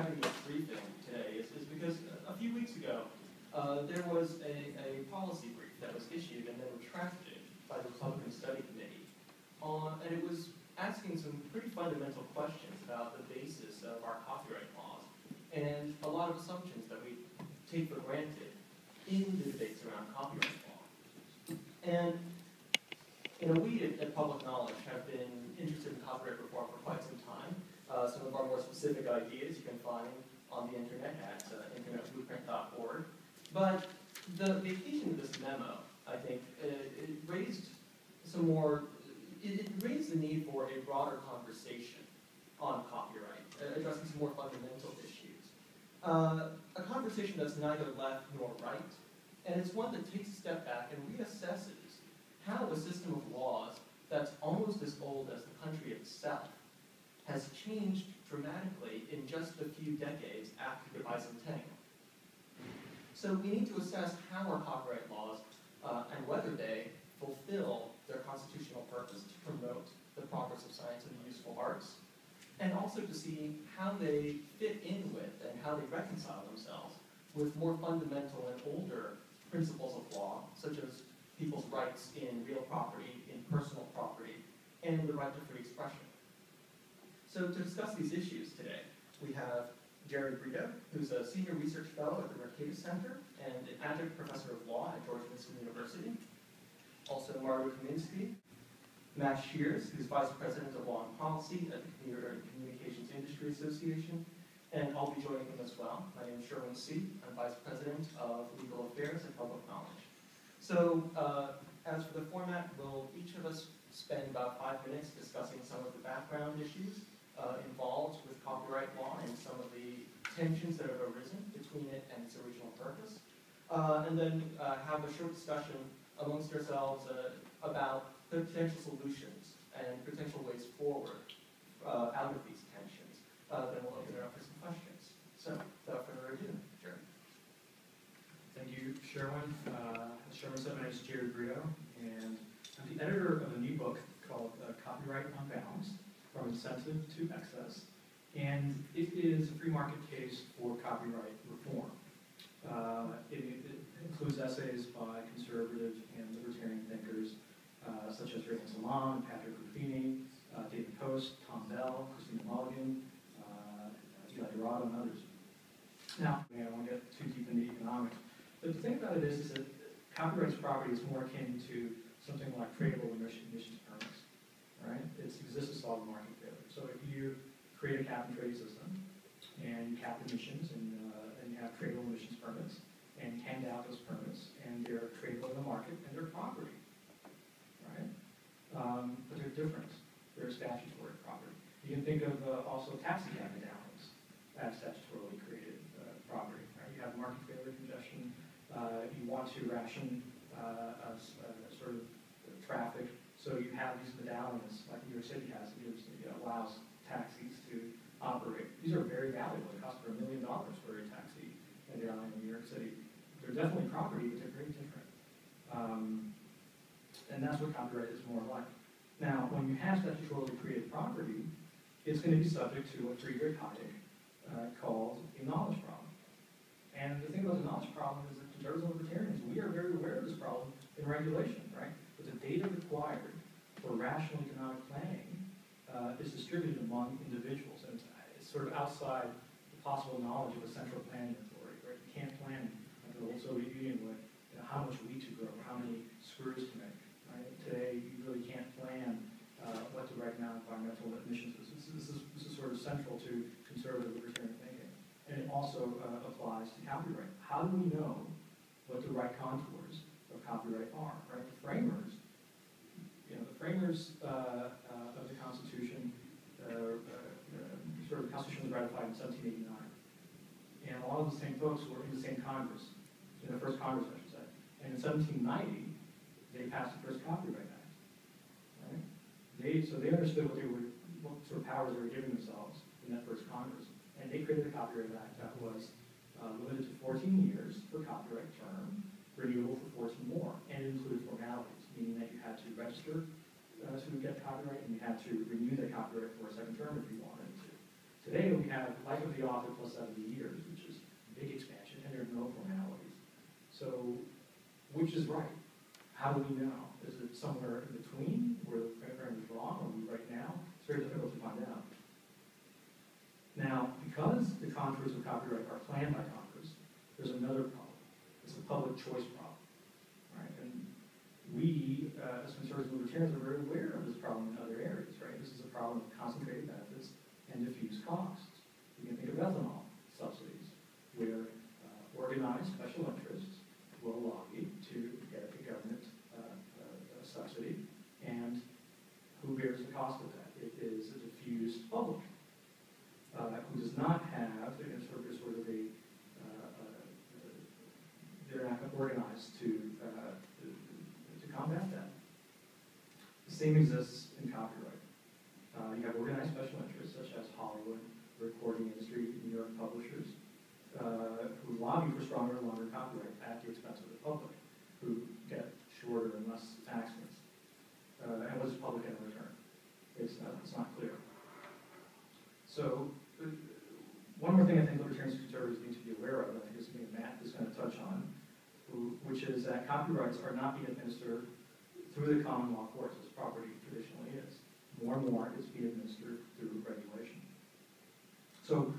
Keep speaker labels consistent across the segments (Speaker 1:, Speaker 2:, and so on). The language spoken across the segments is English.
Speaker 1: having this briefing today is because a few weeks ago, there was a policy brief that was issued and then retracted by the Republican Study Committee, and it was asking some pretty fundamental questions about the basis of our copyright laws and a lot of assumptions that we take for granted in the debates around copyright law. And we at Public Knowledge have been interested in copyright reform for quite some time. Some of our more specific ideas you can find on the internet at internetblueprint.org. But the occasion of this memo, I think, it raised the need for a broader conversation on copyright, addressing some more fundamental issues. A conversation that's neither left nor right, and it's one that takes a step back and reassesses how a system of laws that's almost as old as the country itself has changed dramatically in just a few decades after the bicentennial. So we need to assess how our copyright laws and whether they fulfill their constitutional purpose to promote the progress of science and the useful arts, and also to see how they fit in with and how they reconcile themselves with more fundamental and older principles of law, such as people's rights in real property, in personal property, and the right to free expression. So to discuss these issues today, we have Jerry Brito, who's a senior research fellow at the Mercatus Center and an adjunct professor of law at George Mason University. Also Margot Kaminski, Matt Schreurs, who's vice president of law and policy at the Computer and Communications Industry Association, and I'll be joining him as well. My name is Sherwin. I'm vice president of legal affairs at Public Knowledge. So as for the format, we'll each of us spend about 5 minutes discussing some of the background issues involved with copyright law and some of the tensions that have arisen between it and its original purpose. And then have a short discussion amongst ourselves about potential solutions and potential ways forward out of these tensions. Then we'll open it up for some questions. So without further ado, Jerry.
Speaker 2: Thank you, Sherwin. As Sherwin said, my name is Jerry Brito, and I'm the editor of a new book called Copyright Unbound, From Incentive to Excess, and it is a free market case for copyright reform. It includes essays by conservative and libertarian thinkers such as Raymond Salam, Patrick Ruffini, David Post, Tom Bell, Christina Mulligan, Eli Dorado, and others. Now, I don't want to get too deep into economics, but the thing about it is that copyright property is more akin to something like tradable emissions permits, right? It exists to solve a market failure. So if you create a cap-and-trade system, and you cap emissions, and you have tradable emissions permits, and you hand out those permits, and they're tradable in the market, and they're property, right? But they're different. They're statutory property. You can think of also taxi cab medallions as statutorily created property, right? You have market failure congestion. You want to ration sort of traffic, so you have these medallions, like New York City has, it allows taxis to operate. These are very valuable. They cost over $1 million for a taxi medallion in New York City. They're definitely property, but they're very different. And that's what copyright is more like. Now, when you have statutorily created property, it's going to be subject to what Friedrich Hayek called a knowledge problem. And the thing about the knowledge problem is that conservatives and libertarians, we are very aware of this problem in regulation, right? But the data required for rational economic planning is distributed among individuals, and it's sort of outside the possible knowledge of a central planning authority, right? You can't plan like the old Soviet Union with how much wheat to grow, or how many screws to make, right? Today, you really can't plan what the right amount of environmental emissions is. This is sort of central to conservative libertarian thinking. And it also applies to copyright. How do we know what the right contours of copyright are, right? The framers of the Constitution, the Constitution was ratified in 1789. And a lot of the same folks were in the same Congress, in the first Congress, I should say. And in 1790, they passed the first Copyright Act, right? So they understood what sort of powers they were giving themselves in that first Congress. And they created a Copyright Act that was limited to 14 years for copyright term, renewable for 14 more, and it included formalities, meaning that you had to register to get copyright, and you had to renew the copyright for a second term if you wanted to Today we have life of the author plus 70 years, which is a big expansion, and there are no formalities. So, which is right? How do we know? Is it somewhere in between where the frame is wrong, or are we right now? It's very difficult to find out. Now, because the contours of copyright are planned by Congress, there's another problem. It's a public choice problem, right? And we, as conservatives and libertarians, are very aware of this problem in other areas, right? This is a problem of concentrated benefits and diffuse costs. You can think of ethanol subsidies, where organized special interests will lobby to get a government subsidy, and who bears the cost of that? It is a diffused public who does not have they're not organized to combat that. The same exists in copyright. You have organized special interests such as Hollywood, the recording industry, New York publishers, who lobby for stronger and longer copyright at the expense of the public, who get shorter and less accents. And what does the public get in return? It's not clear. So, one more thing I think libertarians and conservatives need to be aware of, and I think this is something Matt is going to touch on, which is that copyrights are not being administered through the common law courts as property traditionally is. More and more it's being administered through regulation. So,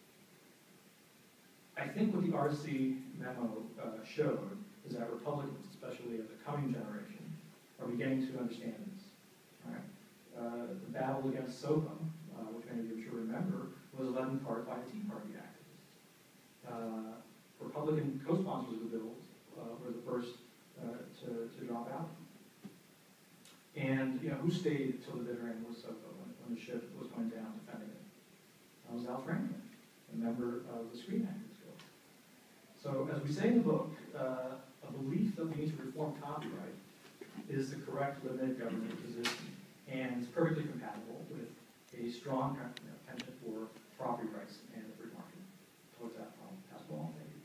Speaker 2: I think what the RC memo showed is that Republicans, especially of the coming generation, are beginning to understand this. Right? The battle against SOPA, which many of you I'm sure remember, was led in part by Tea Party activists. Republican co-sponsors of the bill were the first to drop out. And who stayed until the bitter end with SOPA when the ship was going down defending it? That was Al Franken, a member of the Screen Actors Guild. So, as we say in the book, a belief that we need to reform copyright is the correct limited government position, and it's perfectly compatible with a strong penchant for property rights and the free market. So with that, I'll pass it along. Thank you.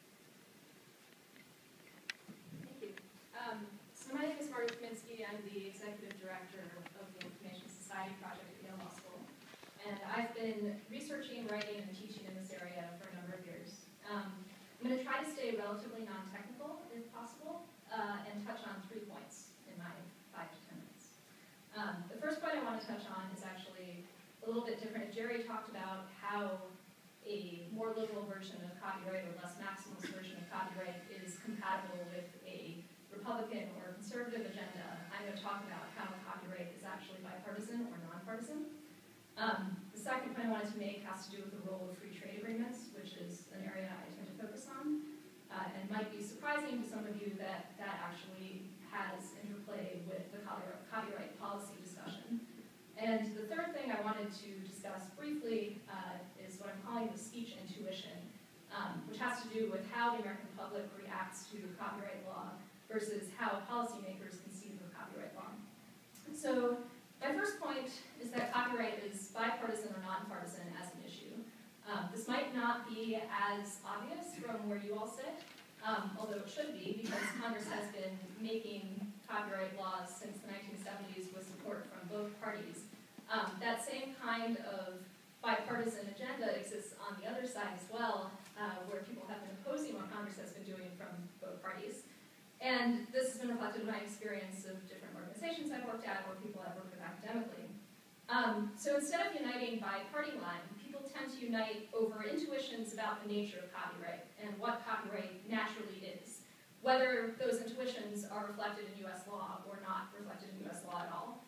Speaker 3: Thank you. So my name is Margot Kaminski. I'm the executive director of the Information Society Project at Yale Law School. And I've been researching, writing, and teaching in this area for a number of years. I'm going to try to stay relatively non-technical, if possible, and touch on 3 points in my 5 to 10 minutes. The first point I want to touch on is actually a little bit different. Jerry talked about how a more liberal version of copyright or less maximalist version of copyright is compatible with a Republican or conservative agenda. I'm going to talk about how copyright is actually bipartisan or nonpartisan. The second point I wanted to make has to do with the role of free trade agreements, which is an area I tend to focus on. And might be surprising to some of you that that actually has interplay with the copyright policy discussion. And the third thing I wanted to discuss briefly is what I'm calling the speech intuition, which has to do with how the American public reacts to copyright law versus how policymakers conceive of copyright law. So my first point is that copyright is bipartisan or nonpartisan as an issue. This might not be as obvious from where you all sit, although it should be, because Congress has been making copyright laws since the 1970s with support from both parties. That same kind of bipartisan agenda exists on the other side as well, where people have been opposing what Congress has been doing from both parties. And this has been reflected in my experience of different organizations I've worked at or people I've worked with academically. So instead of uniting by party line, people tend to unite over intuitions about the nature of copyright and what copyright naturally is, whether those intuitions are reflected in U.S. law or not reflected in U.S. law at all.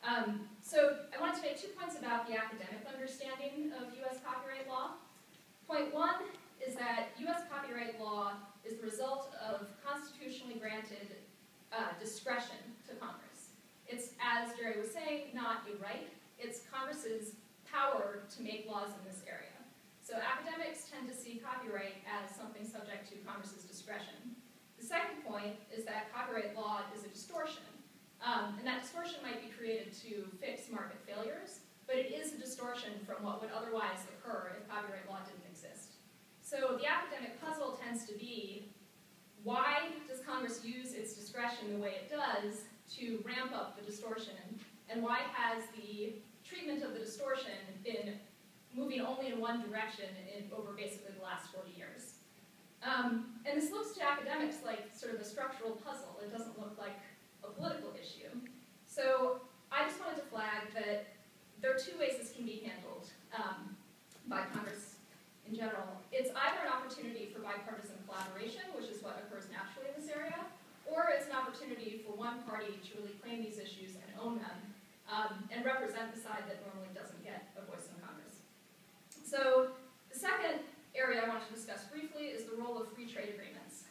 Speaker 3: So I wanted to make 2 points about the academic understanding of U.S. copyright law. Point 1 is that U.S. copyright law is the result of constitutionally granted discretion to Congress. It's, as Jerry was saying, not a right. It's Congress's power to make laws in this area. So academics tend to see copyright as something subject to Congress's discretion. The second point is that copyright law is a distortion. And that distortion might be created to fix market failures, but it is a distortion from what would otherwise occur if copyright law didn't exist. So the academic puzzle tends to be, why does Congress use its discretion the way it does to ramp up the distortion? And why has the treatment of the distortion been moving only in one direction over basically the last 40 years. And this looks to academics like sort of a structural puzzle. It doesn't look like a political issue. So I just wanted to flag that there are two ways this can be handled by Congress in general. It's either an opportunity for bipartisan collaboration, which is what occurs naturally in this area, or it's an opportunity for one party to really claim these issues and own them, and represent the side that normally doesn't get a voice in Congress. So the second area I want to discuss briefly is the role of free trade agreements.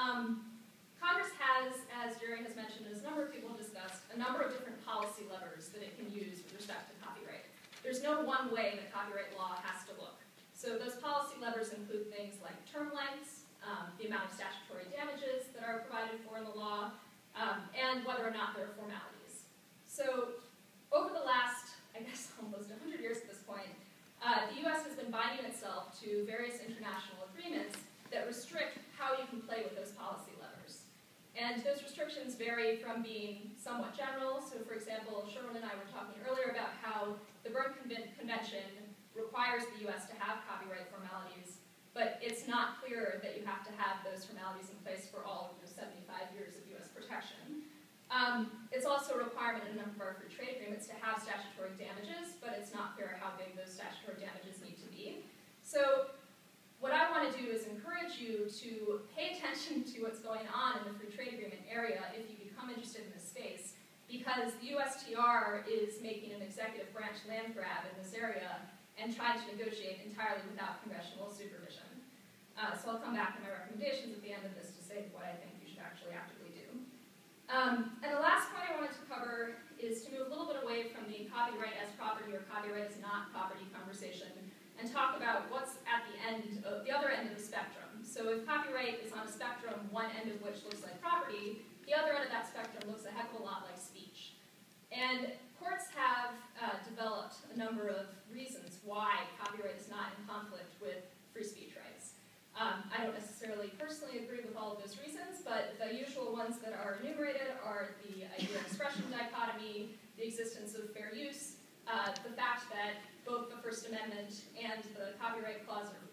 Speaker 3: Congress has, as Jerry has mentioned, as a number of people have discussed, a number of different policy levers that it can use with respect to copyright. There's no one way that copyright law has to look. So those policy levers include things like term lengths, the amount of statutory damages that are provided for in the law, and whether or not there are formalities. So over the last, I guess, almost 100 years at this point, the U.S. has been binding itself to various international agreements that restrict how you can play with those policy levers. And those restrictions vary from being somewhat general. So for example, Sherwin and I were talking earlier about how the Berne Convention requires the U.S. to have copyright formalities, but it's not clear that you have to have those formalities in place for all of the 75 years of U.S. protection. It's also a requirement in a number of our free trade agreements to have statutory damages, but it's not clear how big those statutory damages need to be. So what I want to do is encourage you to pay attention to what's going on in the free trade agreement area if you become interested in this space, because the USTR is making an executive branch land grab in this area and trying to negotiate entirely without congressional supervision. So I'll come back to my recommendations at the end of this to say what I think you should actually actively do. And the last point I wanted to cover is to move a little bit away from the copyright as property or copyright as not property conversation and talk about what's at the other end of the spectrum. So if copyright is on a spectrum, one end of which looks like property, the other end of that spectrum looks a heck of a lot like speech. And courts have developed a number of reasons why copyright is not in conflict with free speech rights. I don't necessarily personally agree with all of those reasons, but the usual ones that are enumerated are the idea-expression dichotomy, the existence of fair use, the fact that both the First Amendment and the Copyright Clause or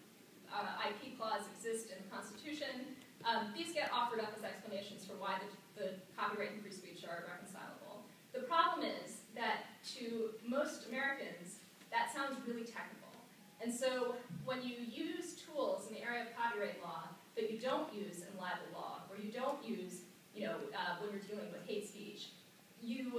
Speaker 3: IP Clause exist in the Constitution. These get offered up as explanations for why the copyright and free speech are irreconcilable. The problem is that to most Americans, that sounds really technical. And so when you use tools in the area of copyright law that you don't use in libel law, or you don't use, when you're dealing with hate speech, you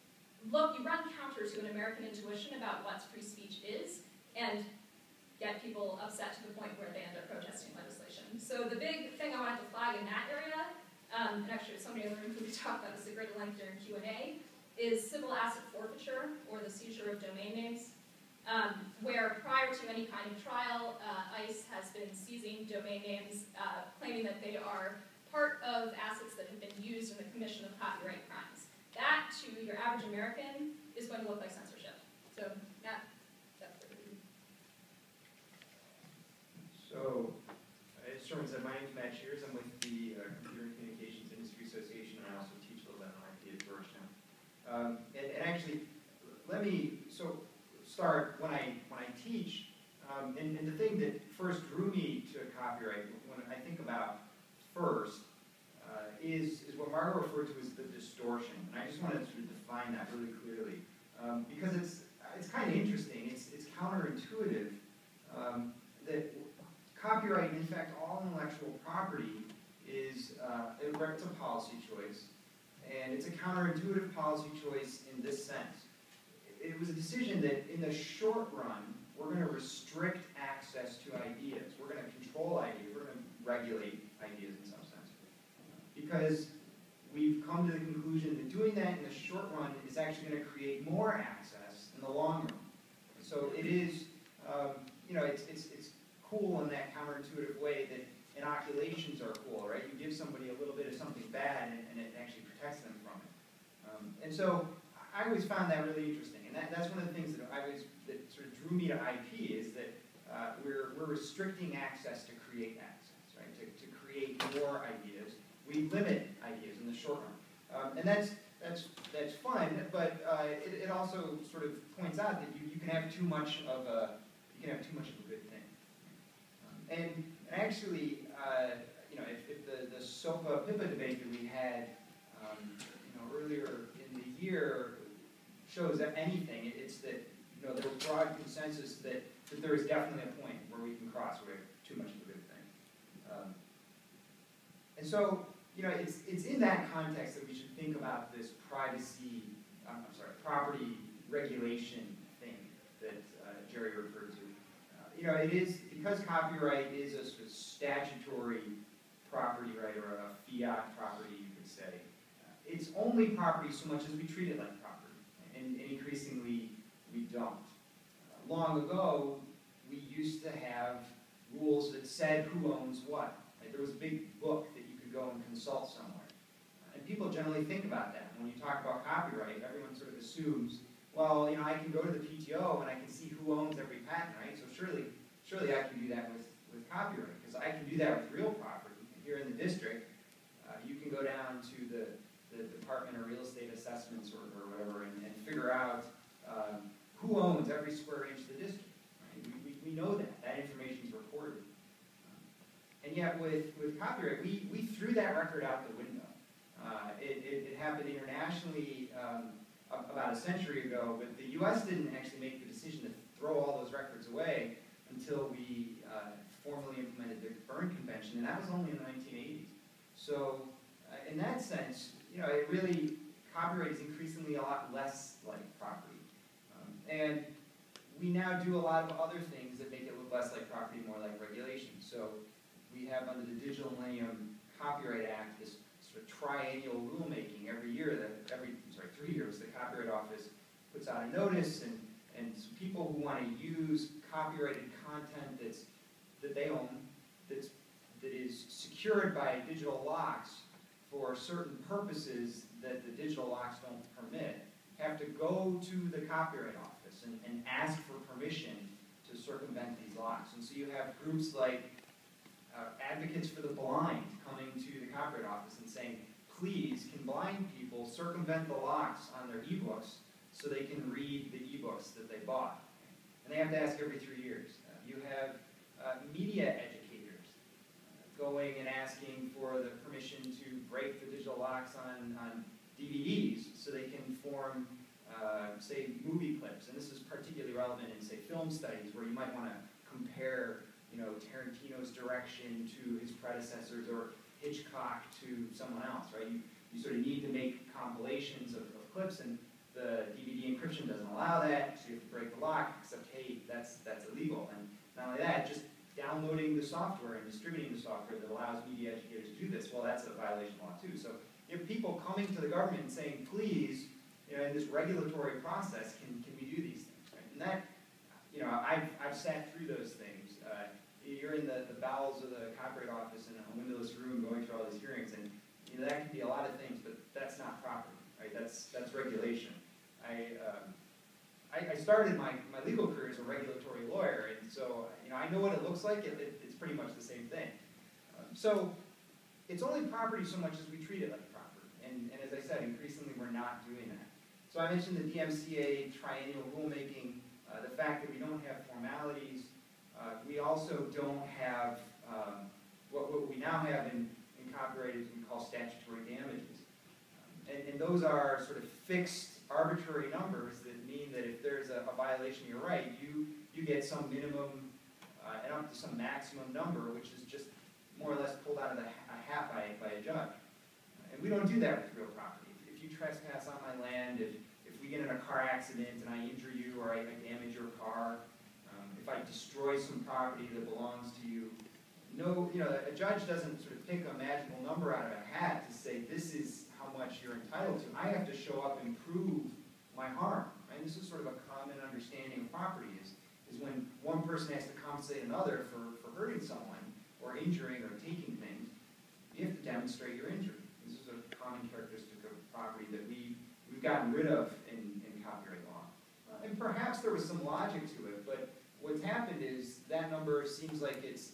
Speaker 3: run counter to an American intuition about what free speech is, and get people upset to the point where they end up protesting legislation. So the big thing I wanted to flag in that area, and actually somebody in the room who we talked about this at greater length during Q&A, is civil asset forfeiture, or the seizure of domain names, where prior to any kind of trial, ICE has been seizing domain names, claiming that they are part of assets that have been used in the commission of copyright crimes. That, to your average American, is going to look like censorship. So that's it.
Speaker 4: So, as Sherwin said, my name is Matt Schreurs. I'm with the Computer and Communications Industry Association, and I also teach a little bit on IP at Georgetown. And actually, let me start when I teach. And the thing that first drew me to copyright, when I think about first, is what Margot referred to as the distortion. And I just wanted to sort of define that really clearly, because it's kind of interesting. It's counterintuitive that copyright, in fact, all intellectual property is it's a policy choice, and it's a counterintuitive policy choice in this sense. It was a decision that, in the short run, we're going to restrict access to ideas. We're going to control ideas. We're going to regulate ideas in some sense. Because we've come to the conclusion that doing that in the short run is actually going to create more access in the long run. So it is, it's cool in that counterintuitive way that inoculations are cool, right? You give somebody a little bit of something bad and it actually protects them from it. And so I always found that really interesting. And that's one of the things that sort of drew me to IP is that we're restricting access to create access, right? To create more ideas. We limit ideas in the short run. And that's fun, but it also sort of points out that you can have too much of can have too much of a good thing. And actually, if the SOPA PIPA debate that we had, earlier in the year shows that anything, it's that there was broad consensus that there is definitely a point where we can cross where we have too much of a good thing. And so, it's in that context that we should think about this property regulation thing that Jerry referred to. It is, because copyright is a sort of statutory property right, or a fiat property, you could say. It's only property so much as we treat it like property, and increasingly we don't. Long ago, we used to have rules that said who owns what. Like, there was a big book that you could go and consult somewhere. And people generally think about that. When you talk about copyright, everyone sort of assumes, well, I can go to the PTO and I can see who owns every patent, right? So surely I can do that with copyright, because I can do that with real property. Here in the district, you can go down to the Department of Real Estate Assessments or whatever and figure out who owns every square inch of the district. Right? We know that. That information is recorded. And yet with copyright, we threw that record out the window. It happened internationally about a century ago, but the U.S. didn't actually make the decision to throw all those records away until we formally implemented the Berne Convention, and that was only in the 1980s. So in that sense, it really, copyright is increasingly a lot less like property. And we now do a lot of other things that make it look less like property, more like regulation. So we have under the Digital Millennium Copyright Act this sort of triennial rulemaking every year, 3 years, the Copyright Office puts out a notice, and people who want to use copyrighted content that they own, that is secured by digital locks for certain purposes that the digital locks don't permit, have to go to the Copyright Office and ask for permission to circumvent these locks. And so you have groups like advocates for the blind coming to the Copyright Office and saying, please, can blind people circumvent the locks on their ebooks so they can read the ebooks that they bought? And they have to ask every 3 years. You have media educators going and asking for the permission to break the digital locks on DVDs so they can form, say, movie clips. And this is particularly relevant in, say, film studies, where you might want to compare, Tarantino's direction to his predecessors, or Hitchcock to someone else, right? You sort of need to make compilations of clips, and the DVD encryption doesn't allow that, so you have to break the lock, except, hey, that's illegal. And not only that, just downloading the software and distributing the software that allows media educators to do this, well, that's a violation of law too. So you have people coming to the government and saying, please, in this regulatory process, can we do these things, right? And that, I've sat through those things. You're in the bowels of the Copyright Office in a windowless room going through all these hearings, and that can be a lot of things, but that's not property, right? That's regulation. I started my legal career as a regulatory lawyer, and so I know what it looks like. It's pretty much the same thing. So it's only property so much as we treat it like property, and as I said, increasingly we're not doing that. So I mentioned the DMCA triennial rulemaking, the fact that we don't have formalities. We also don't have, what we now have in copyright is we call statutory damages. And those are sort of fixed, arbitrary numbers that mean that if there's a violation of your right, you get some minimum and up to some maximum number, which is just more or less pulled out of a hat by a judge. And we don't do that with real property. If you trespass on my land, if we get in a car accident and I injure you or I damage your car, if I destroy some property that belongs to you, a judge doesn't sort of pick a magical number out of a hat to say this is how much you're entitled to. I have to show up and prove my harm. Right? This is sort of a common understanding of property is when one person has to compensate another for hurting someone or injuring or taking things, you have to demonstrate your injury. This is a common characteristic of property that we've gotten rid of in copyright law. And perhaps there was some logic to it, but what's happened is that number seems like it's,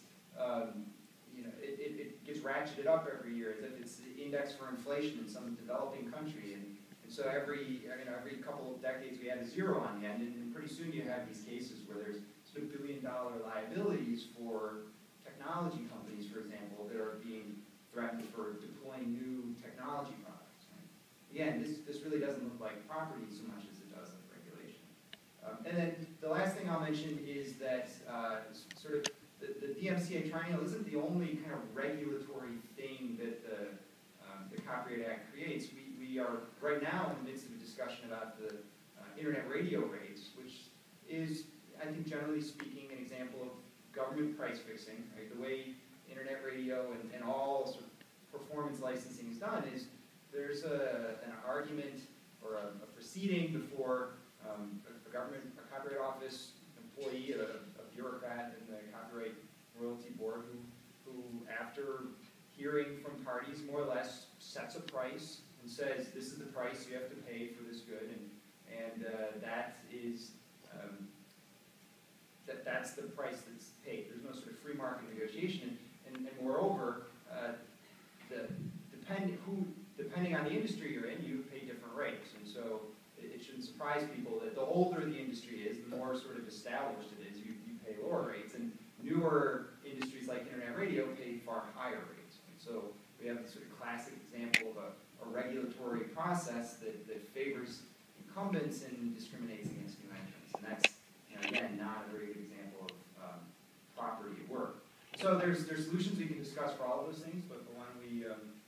Speaker 4: it gets ratcheted up every year as if it's the index for inflation in some developing country. And so every couple of decades we add a zero on the end, and pretty soon you have these cases where there's sort of billion-dollar liabilities for technology companies, for example, that are being threatened for deploying new technology products. Right? Again, this really doesn't look like property so much as it does like regulation. And then the last thing I'll mention is that sort of the DMCA triennial isn't the only kind of regulatory thing that the Copyright Act creates. We are right now in the midst of a discussion about the internet radio rates, which is, I think generally speaking, an example of government price fixing. Right? The way internet radio and all sort of performance licensing is done is there's an argument or a proceeding before a government, a copyright office employee, a bureaucrat in the Copyright Royalty Board who after hearing from parties more or less sets a price and says this is the price you have to pay for this good, and that is that's the price that's paid. There's no sort of free market negotiation, and moreover, depending on the industry you're in, you pay different rates, and so it shouldn't surprise people that the older the industry is, the more sort of established it is, you pay lower rates, and newer industries like internet radio pay far higher rates. And so we have this sort of classic example of a regulatory process that favors incumbents and discriminates against new entrants, and that's again not a very good example of property at work. So there's solutions we can discuss for all of those things, but why don't we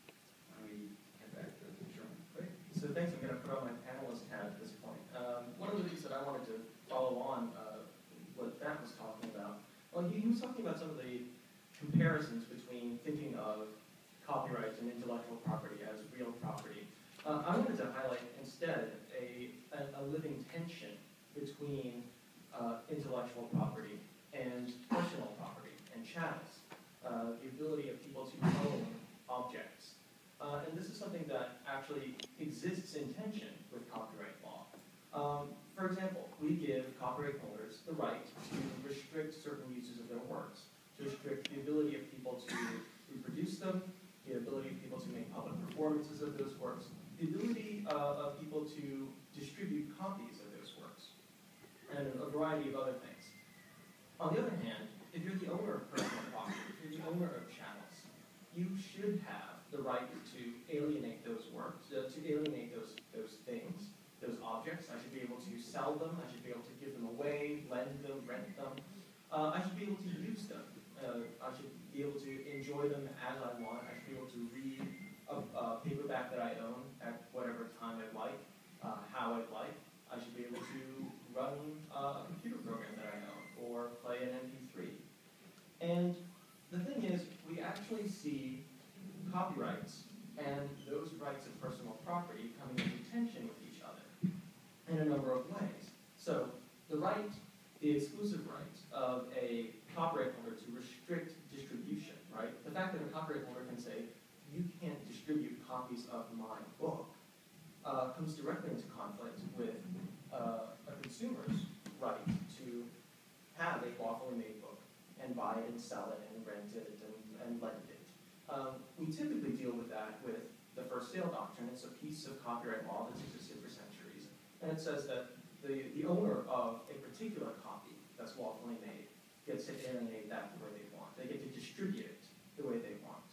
Speaker 4: head back to Sherwin?
Speaker 1: Great. So thanks. I'm going to put on my panelist hat at this point. One of the things that I wanted to follow on what Matt was talking about. Well, he was talking about some of the comparisons between thinking of copyright and intellectual property as real property. I wanted to highlight instead a living tension between intellectual property and personal property and chattels, the ability of people to own objects. And this is something that actually exists in tension with copyright law. For example, we give copyright holders the right to restrict certain uses of their works, to restrict the ability of people to reproduce them, the ability of people to make public performances of those works, the ability of people to distribute copies of those works, and a variety of other things. On the other hand, if you're the owner of personal property, if you're the owner of chattels, you should have the right to alienate those works, to alienate those things, those objects. I should be able to sell them. I should be able to give them away, lend them, rent them. I should be able to use them. I should be able to enjoy them as I want. I should be able to read a paperback that I own at whatever time I'd like, how I'd like. I should be able to run a computer program that I own or play an MP3. And the thing is, we actually see copyrights and those rights of personal property coming into tension with each other in a number of ways. So the right, the exclusive right of a copyright holder to restrict distribution, right? The fact that a copyright holder can say, you can't distribute copies of my book, comes directly into conflict with a consumer's right to have a lawfully made book and buy it and sell it and rent it and lend it. We typically deal with that with the first sale doctrine. It's a piece of copyright law that's existed for centuries. And it says that the owner of a particular copy that's lawfully made gets to alienate that the way they want. They get to distribute it the way they want.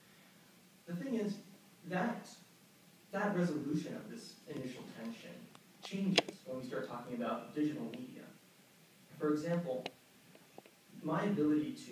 Speaker 1: The thing is, that resolution of this initial tension changes when we start talking about digital media. For example, my ability to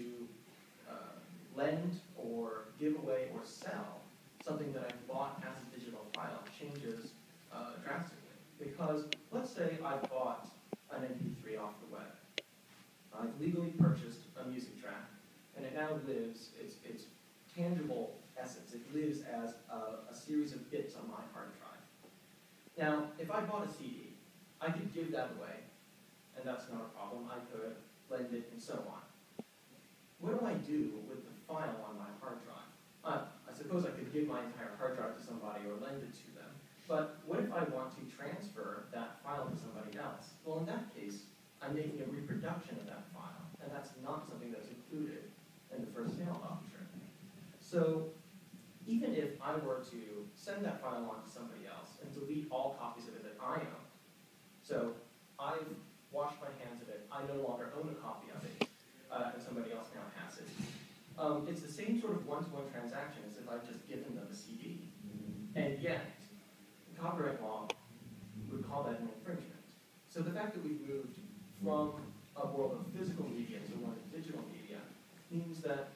Speaker 1: lend or give away or sell something that I've bought as a digital file changes drastically. Because let's say I bought an MP3 off the web. I've legally purchased a music track, and it now lives, its tangible essence, it lives as a series of bits on my hard drive. Now, if I bought a CD, I could give that away, and that's not a problem. I could lend it and so on. What do I do with the file on my hard drive? I suppose I could give my entire hard drive to somebody or lend it to them. But what if I want to transfer that file to somebody else? Well, in that case, I'm making a reproduction of that file, and that's not something that's included in the first sale doctrine. So even if I were to send that file on to somebody else and delete all copies of it that I own, so I've washed my hands of it, I no longer own a copy of it, and somebody else now has it. It's the same sort of one-to-one transaction as if I've just given them a CD. And yet, copyright law would call that an infringement. So the fact that we've moved from a world of physical media to one of digital media means that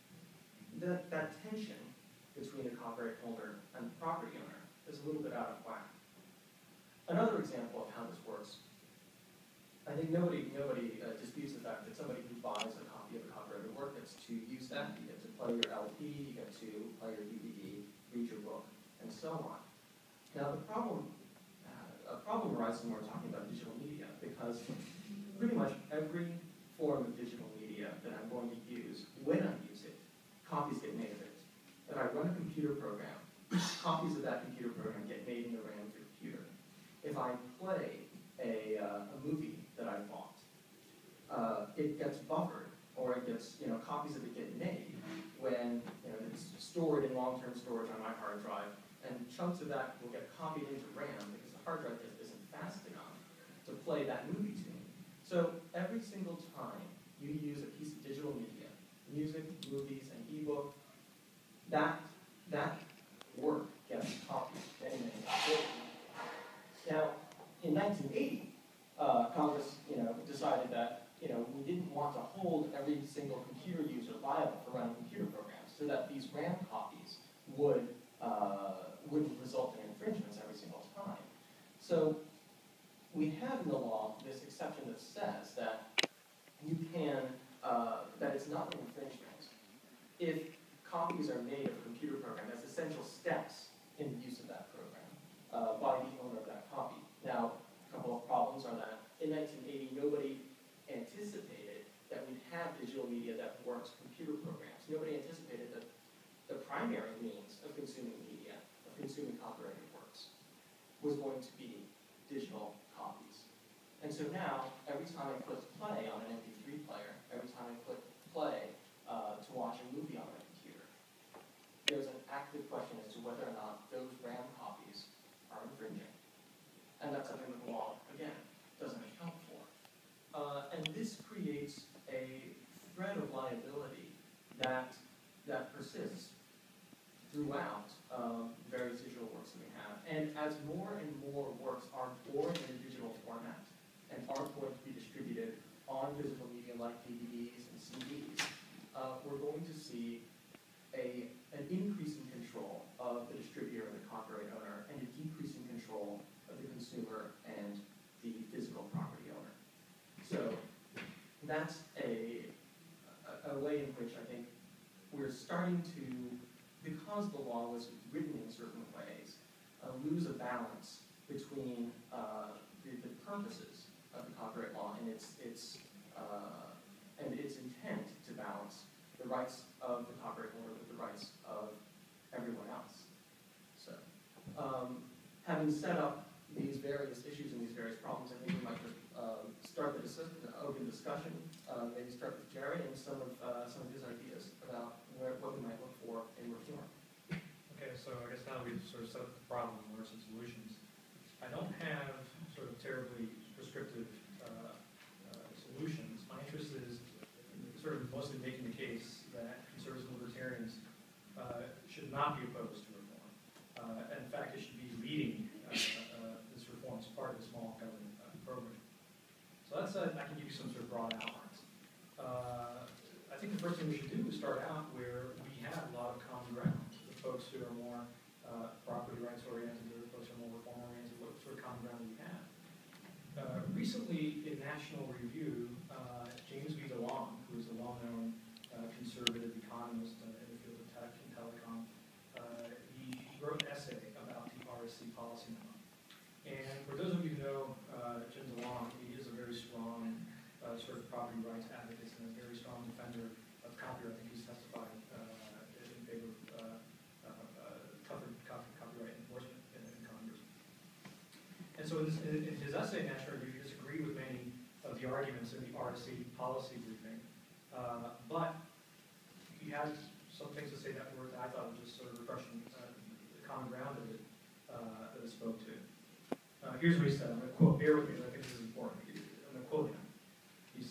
Speaker 1: that tension between the copyright holder and the property owner is a little bit out of whack. Another example of how this works, I think nobody disputes the fact that somebody who buys a copy of a copyrighted work gets to use that. You get to play your LP, you get to play your DVD, read your book, and so on. Now a problem arises when we're talking about digital media, because pretty much every form of digital media that I'm going to use, when I use it, copies get made of it. If I run a computer program, copies of that computer program get made in the RAM of the computer. If I play a movie that I bought, it gets buffered, or it gets, copies of it get made when it's stored in long-term storage on my hard drive, and chunks of that will get copied into RAM because the hard drive disk isn't fast enough to play that movie to me. So every single time you use a piece of digital media, music, movies, and ebook, that work gets copied many, many times. Now, in 1980, Congress, decided that we didn't want to hold every single computer user liable for running computer programs, so that these RAM copies wouldn't result in infringements every single time. So we have in the law this exception that says that you can, that it's not an infringement if copies are made of a computer program as essential steps in the use of that program by the owner of that copy. Now, a couple of problems are that in 1980, nobody anticipated that we'd have digital media that works computer programs. Nobody anticipated that the primary means of consuming media, of consuming copyrighted works, was going to be digital copies. And so now, every time I click play on an MP3 player, every time I click play to watch a movie on my computer, there's an active question as to whether or not those RAM copies are infringing. And that's something that the law, again, doesn't account for. And this creates a thread of liability that persists throughout various digital works that we have. And as more and more works are born in a digital format and aren't going to be distributed on physical media like DVDs and CDs, we're going to see an increase in control of the distributor and the copyright owner, and a decrease in control of the consumer and the physical property owner. So that's a way in which I think we're starting to, because the law was written in certain ways, lose a balance between the purposes of the copyright law and its intent to balance the rights of the copyright holder with the rights of everyone else. So, having set up these various issues and these various problems, I think we might just start the open discussion. Maybe start with Jerry and some of his ideas about what we might look for in reform.
Speaker 2: Okay, so I guess now we've sort of set up the problem and what are some solutions. I don't have sort of terribly prescriptive solutions. My interest is sort of mostly making the case that conservatives and libertarians should not be opposed to reform. And in fact, it should be leading this reform as part of the small government program. So that's, I can give you some sort of broad outlines. I think the first thing we should do is start out where we have a lot of common ground. The folks who are more property rights oriented, the folks who are more reform oriented, what sort of common ground do we have? Recently, in National Review, James V. DeLong, who is a well-known conservative economist in the field of tech and telecom, he wrote an essay about the RSC policy memo. And for those of you who know Jim DeLong, he is a very strong sort of property rights advocate and a very strong defender of copyright. I think he's testified in favor of tougher copyright enforcement in Congress. And so in his essay in National Review, he disagreed with many of the arguments in the RSC policy briefing, but he had some things to say that I thought were just sort of refreshing, the common ground that it spoke to. Here's what he said. I'm going to quote, bear with me, I think this is important. I'm going to quote him. He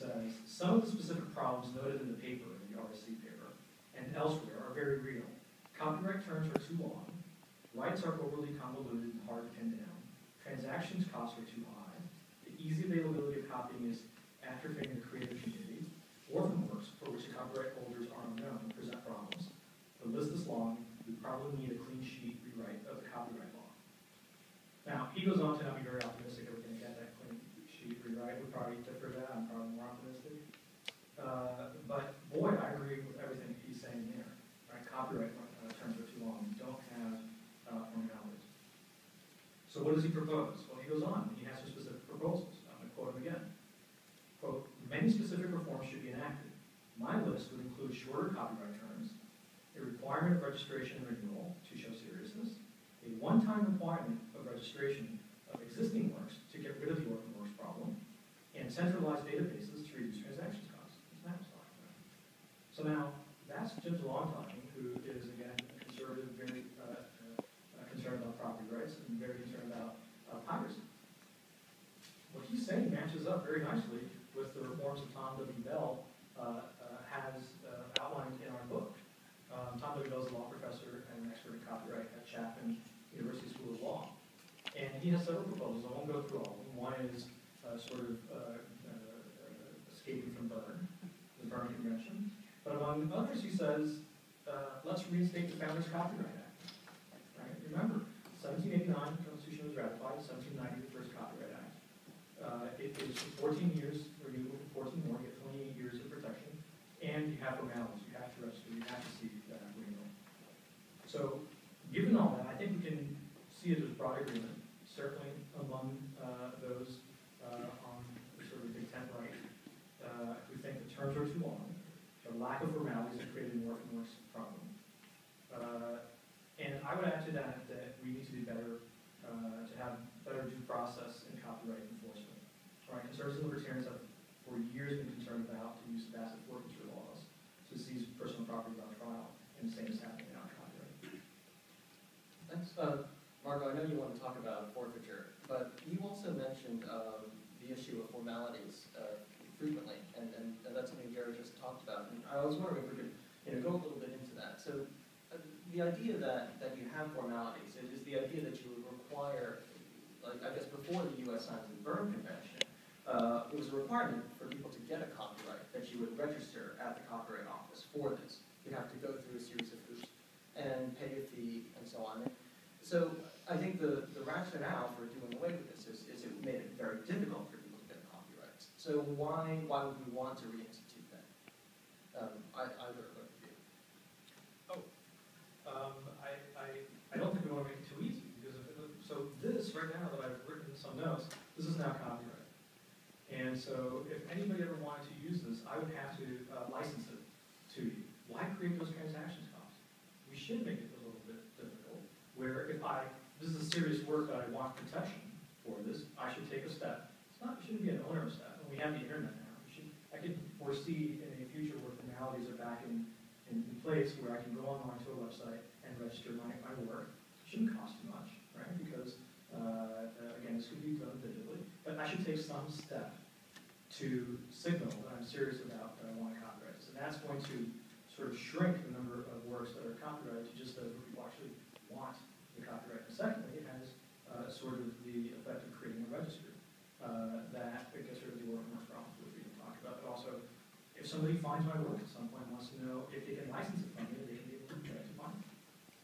Speaker 2: says, some of the specific problems noted in the paper, in the RSC paper, and elsewhere are very real. Copyright terms are too long, rights are overly convoluted and hard to pin down, transactions costs are too high, the easy availability of copying is atrophying the creative community, orphan works for which the copyright holders are unknown present problems. The list is long, we probably need a clean sheet rewrite of the copyright law. Now, he goes on to not be very optimistic that we're going to get that clean sheet rewrite. We probably differ that. I'm probably more optimistic. But boy, I agree with everything he's saying here. Right? Copyright terms are too long. We don't have formalities. So what does he propose? Well, he goes on. He has some specific proposals. I'm going to quote him again. Quote, many specific reforms should be enacted. My list would include shorter copyright terms, a requirement of registration and renewal to show seriousness, a one-time requirement of registration of existing works to get rid of the orphan works problem, and centralized databases to reduce transaction costs. That's what talking about. So now, that's Jim DeLong talking, who is, again, a conservative, very concerned about property rights and very concerned about piracy. What he's saying matches up very nicely with the reforms that Tom W. Bell has outlined in our book. Tom W. Bell is a law professor and an expert in copyright at Chapman University School of Law. And he has several proposals. I won't go through all of them. One is escaping from Berne, the Berne Convention. But among others, he says, let's reinstate the Founders Copyright Act. Right? Remember, 1789, the Constitution was ratified, 1790, the first Copyright Act. It is for 14 years, renewable for 14 more, you get 28 years of protection, and you have formalities, you have to register, you have to seek renewal. So, given all that, I think we can see it as broad agreement, certainly among those on sort of big tent right, who think the terms are too long, the lack of formalities have created more and worse problem. And I would add to that that we need to be better, to have better due process in copyright enforcement. Right? Conservatives and libertarians have for years been concerned about the use of asset forfeiture laws to seize personal property without trial, and the same is happening now in copyright.
Speaker 1: Thanks. Margot, I know you want to talk about forfeiture, but you also mentioned the issue of formalities frequently, and that's something Gary just talked about. And I was wondering if we could go a little bit into that. So the idea that you have formalities is the idea that you would require, like I guess before the U.S. signed the Berne Convention, it was a requirement for people to get a copyright that you would register at the Copyright Office for this. You'd have to go through a series of hoops and pay a fee and so on. So I think the rationale for doing away with this is it made it very difficult for people to get copyrights. So why would we want to reinstitute that? Either of you.
Speaker 2: I don't think we want to make it too easy, because so this right now that I've written some notes, this is now copyright. And so if anybody ever wanted to use this, I would have to license it to you. Why create those transactions costs? We should make it a little bit difficult, where if this is a serious work that I want protection for this, I should take a step. It shouldn't be an onerous step. We have the internet now. I can foresee in a future where formalities are back in place, where I can go online to a website and register my work. It shouldn't cost too much, right? Because, again, this could be done digitally. But I should take some step to signal that I'm serious about that I want to copyright this. And that's going to sort of shrink the number of works that are copyrighted to just those who people actually want the copyright. And secondly, it has sort of the effect of creating a registry that gets rid of the orphan works problem, which we can talk about. But also, if somebody finds my work at some point and wants to know if they can license it from me, they can be able to find it.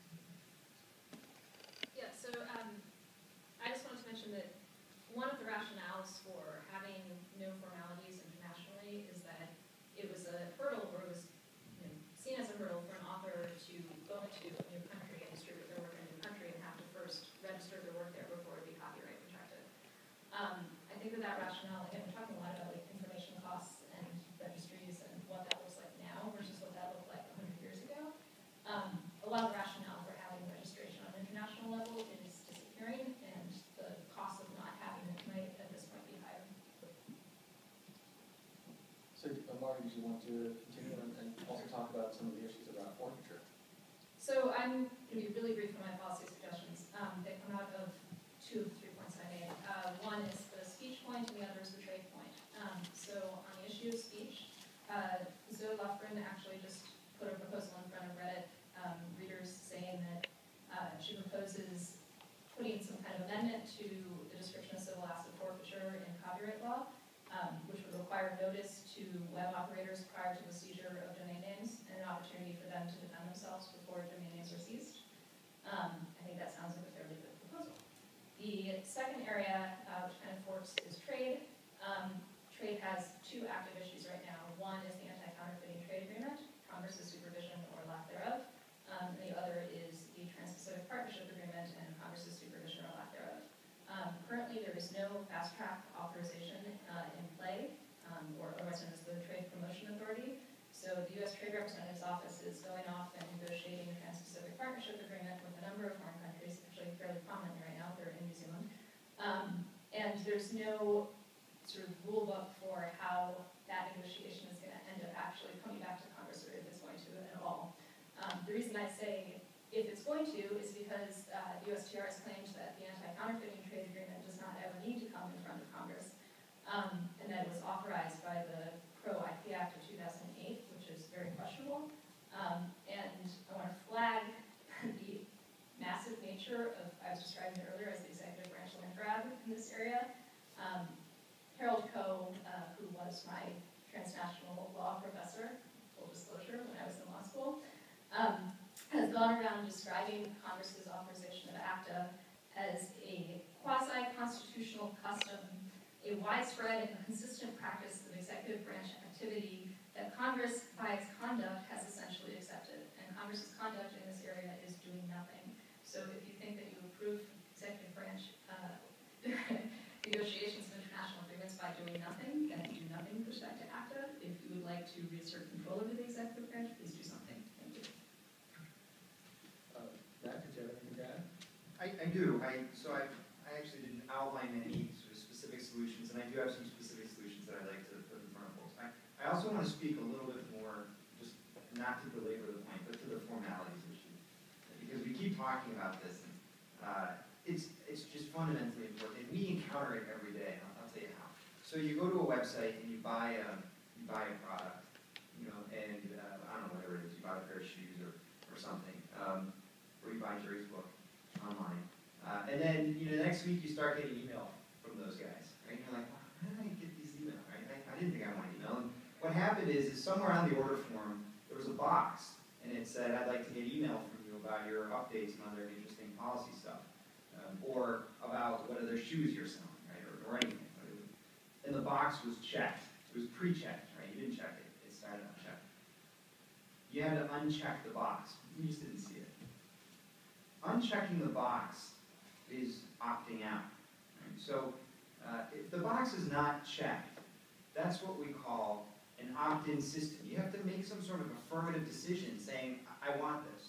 Speaker 3: Yeah, so I just wanted to mention that one of the rationales for having no formalities internationally is that it was a hurdle, or it was seen as a hurdle for an author to go into a new country and distribute their work in a new country and have to first register their work there before it be copyright protected. I think that rationale, again, we're talking a lot about information costs and registries and what that looks like now versus what that looked like 100 years ago. A lot of the rationale for having registration on an international level is disappearing, and the cost of not having it might at this point be higher.
Speaker 1: So, Margie, do you want to continue and also talk about some of the issues around forfeiture?
Speaker 3: So I'm going to be really brief on my policy suggestions. They come out of two of the 3 points I made. One is the speech point, and the other is the trade point. So on the issues Zoe Lofgren actually just put a proposal in front of Reddit readers saying that she proposes putting some kind of amendment to the description of civil asset forfeiture in copyright law, which would require notice to web operators prior to the seizure of domain names and an opportunity for them to defend themselves before domain names are seized. I think that sounds like a fairly good proposal. The second area, which kind of forks, is trade. Trade has two active issues right now. One is the anti-counterfeiting trade agreement, Congress's supervision or lack thereof. And the other is the Trans-Pacific Partnership Agreement and Congress's supervision or lack thereof. Currently, there is no fast-track authorization in play, or otherwise known as the Trade Promotion Authority. So the U.S. Trade Representative's Office is going off and negotiating a Trans-Pacific Partnership Agreement with a number of foreign countries, actually fairly prominently right now, they're in New Zealand. And there's no sort of rule book for how that negotiation is going to end up actually coming back to Congress, or if it's going to at all. The reason I say if it's going to is because the USTR has claimed that the anti-counterfeiting trade agreement does not ever need to come in front of Congress, and that it was authorized by the Pro-IP Act of 2008, which is very questionable. And I want to flag the massive nature of, I was describing it earlier as the executive branch land grab in this area. Harold Coe, who was my transnational law professor, full disclosure, when I was in law school, has gone around describing Congress's authorization of ACTA as a quasi-constitutional custom, a widespread and consistent practice of executive branch activity that Congress, by its conduct, has essentially accepted. And Congress's conduct in this area is doing nothing. So if you think that you approve executive branch negotiations of international agreements by doing nothing, then do nothing with respect to ACTA. If you would like to reassert control over the executive branch, please do something. Thank you.
Speaker 1: Matt, did you have anything to add?
Speaker 4: I do. I actually didn't outline any sort of specific solutions, and I do have some specific solutions that I'd like to put in front of folks. I also want to speak a little bit more, just not to belabor the point, but to the formalities issue. Because we keep talking about this, and it's just fundamentally important. And we encounter it every day, and I'll tell you how. So you go to a website and you buy a product, and I don't know, whatever it is, you buy a pair of shoes or something, or you buy Jerry's book online. And then, the next week you start getting email from those guys, right? And you're like, well, how did I get these emails, right? I didn't think I wanted email. And what happened is somewhere on the order form, there was a box, and it said, I'd like to get email from you about your updates and other interesting policy stuff, or about what other shoes you're selling, right, or anything. And the box was checked. It was pre-checked, right? You didn't check it. It started unchecked. You had to uncheck the box. You just didn't see it. Unchecking the box is opting out. Right? So if the box is not checked, that's what we call an opt-in system. You have to make some sort of affirmative decision saying, I want this.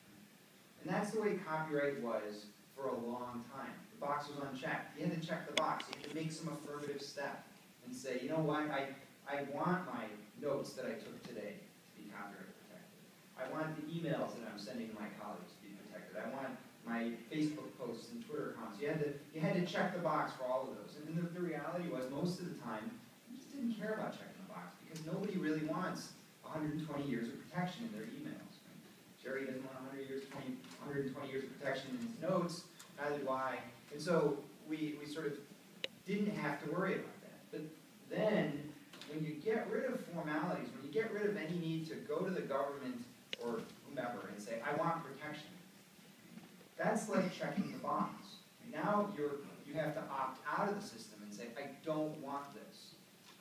Speaker 4: And that's the way copyright was for a long time. The box was unchecked. You had to check the box. You had to make some affirmative step and say, you know what, I want my notes that I took today to be copyright protected. I want the emails that I'm sending to my colleagues to be protected. I want my Facebook posts and Twitter accounts. You had to check the box for all of those. And the reality was, most of the time, you just didn't care about checking the box because nobody really wants 120 years of protection in their emails. Right? Jerry doesn't want 120 years of protection in his notes, neither do I. And so we sort of didn't have to worry about that. But then, when you get rid of formalities, when you get rid of any need to go to the government or whomever and say, I want protection, that's like checking the box. Now you have to opt out of the system and say, I don't want this.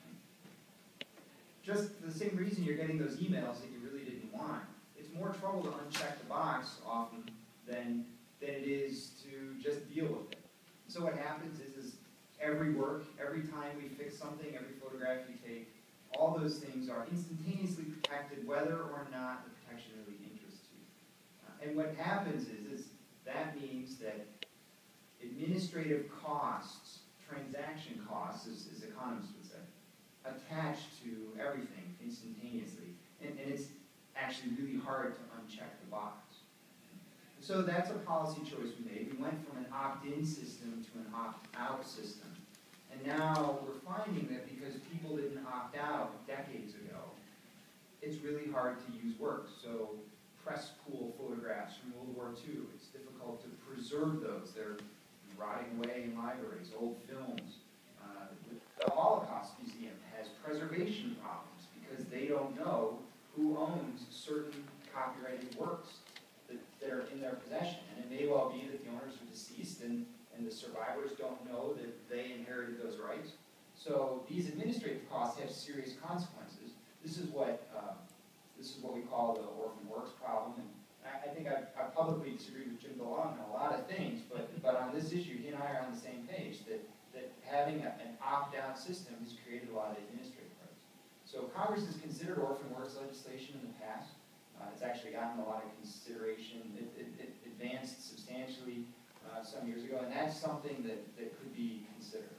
Speaker 4: Just for the same reason you're getting those emails that you really didn't want. It's more trouble to uncheck the box often than it is to just deal with it. So what happens is every work, every time we fix something, every photograph you take, all those things are instantaneously protected whether or not the protection really interests you. And what happens is that means that administrative costs, transaction costs, as economists would say, attached to everything instantaneously. And it's actually really hard to uncheck the box. So that's a policy choice we made. We went from an opt-in system to an opt-out system. And now we're finding that because people didn't opt out decades ago, it's really hard to use works. So press pool photographs from World War II, it's difficult to preserve those. They're rotting away in libraries, old films. The Holocaust Museum has preservation problems because they don't know who owns certain copyrighted works that are in their possession. And it may well be that the owners are deceased and the survivors don't know that they inherited those rights. So these administrative costs have serious consequences. This is what we call the orphan works problem. And I think I publicly disagree with Jim DeLong on a lot of things, but on this issue, he and I are on the same page, that having an opt-out system has created a lot of administrative rights. So Congress has considered orphan works legislation in the past. It's actually gotten a lot of consideration. It advanced substantially some years ago, and that's something that could be considered.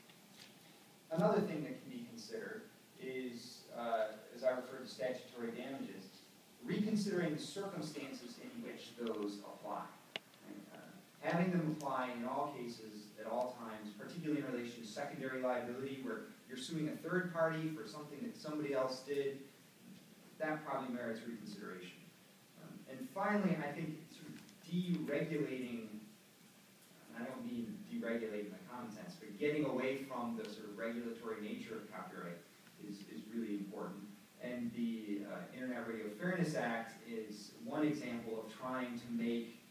Speaker 4: Another thing that can be considered is, as I referred to statutory damages, reconsidering the circumstances in which those apply. Having them apply in all cases, at all times, particularly in relation to secondary liability, where you're suing a third party for something that somebody else did, that probably merits reconsideration. And finally, I think sort of deregulating, I don't mean deregulating my common sense, but getting away from the sort of regulatory nature of copyright is really important. And the Internet Radio Fairness Act is one example of trying to make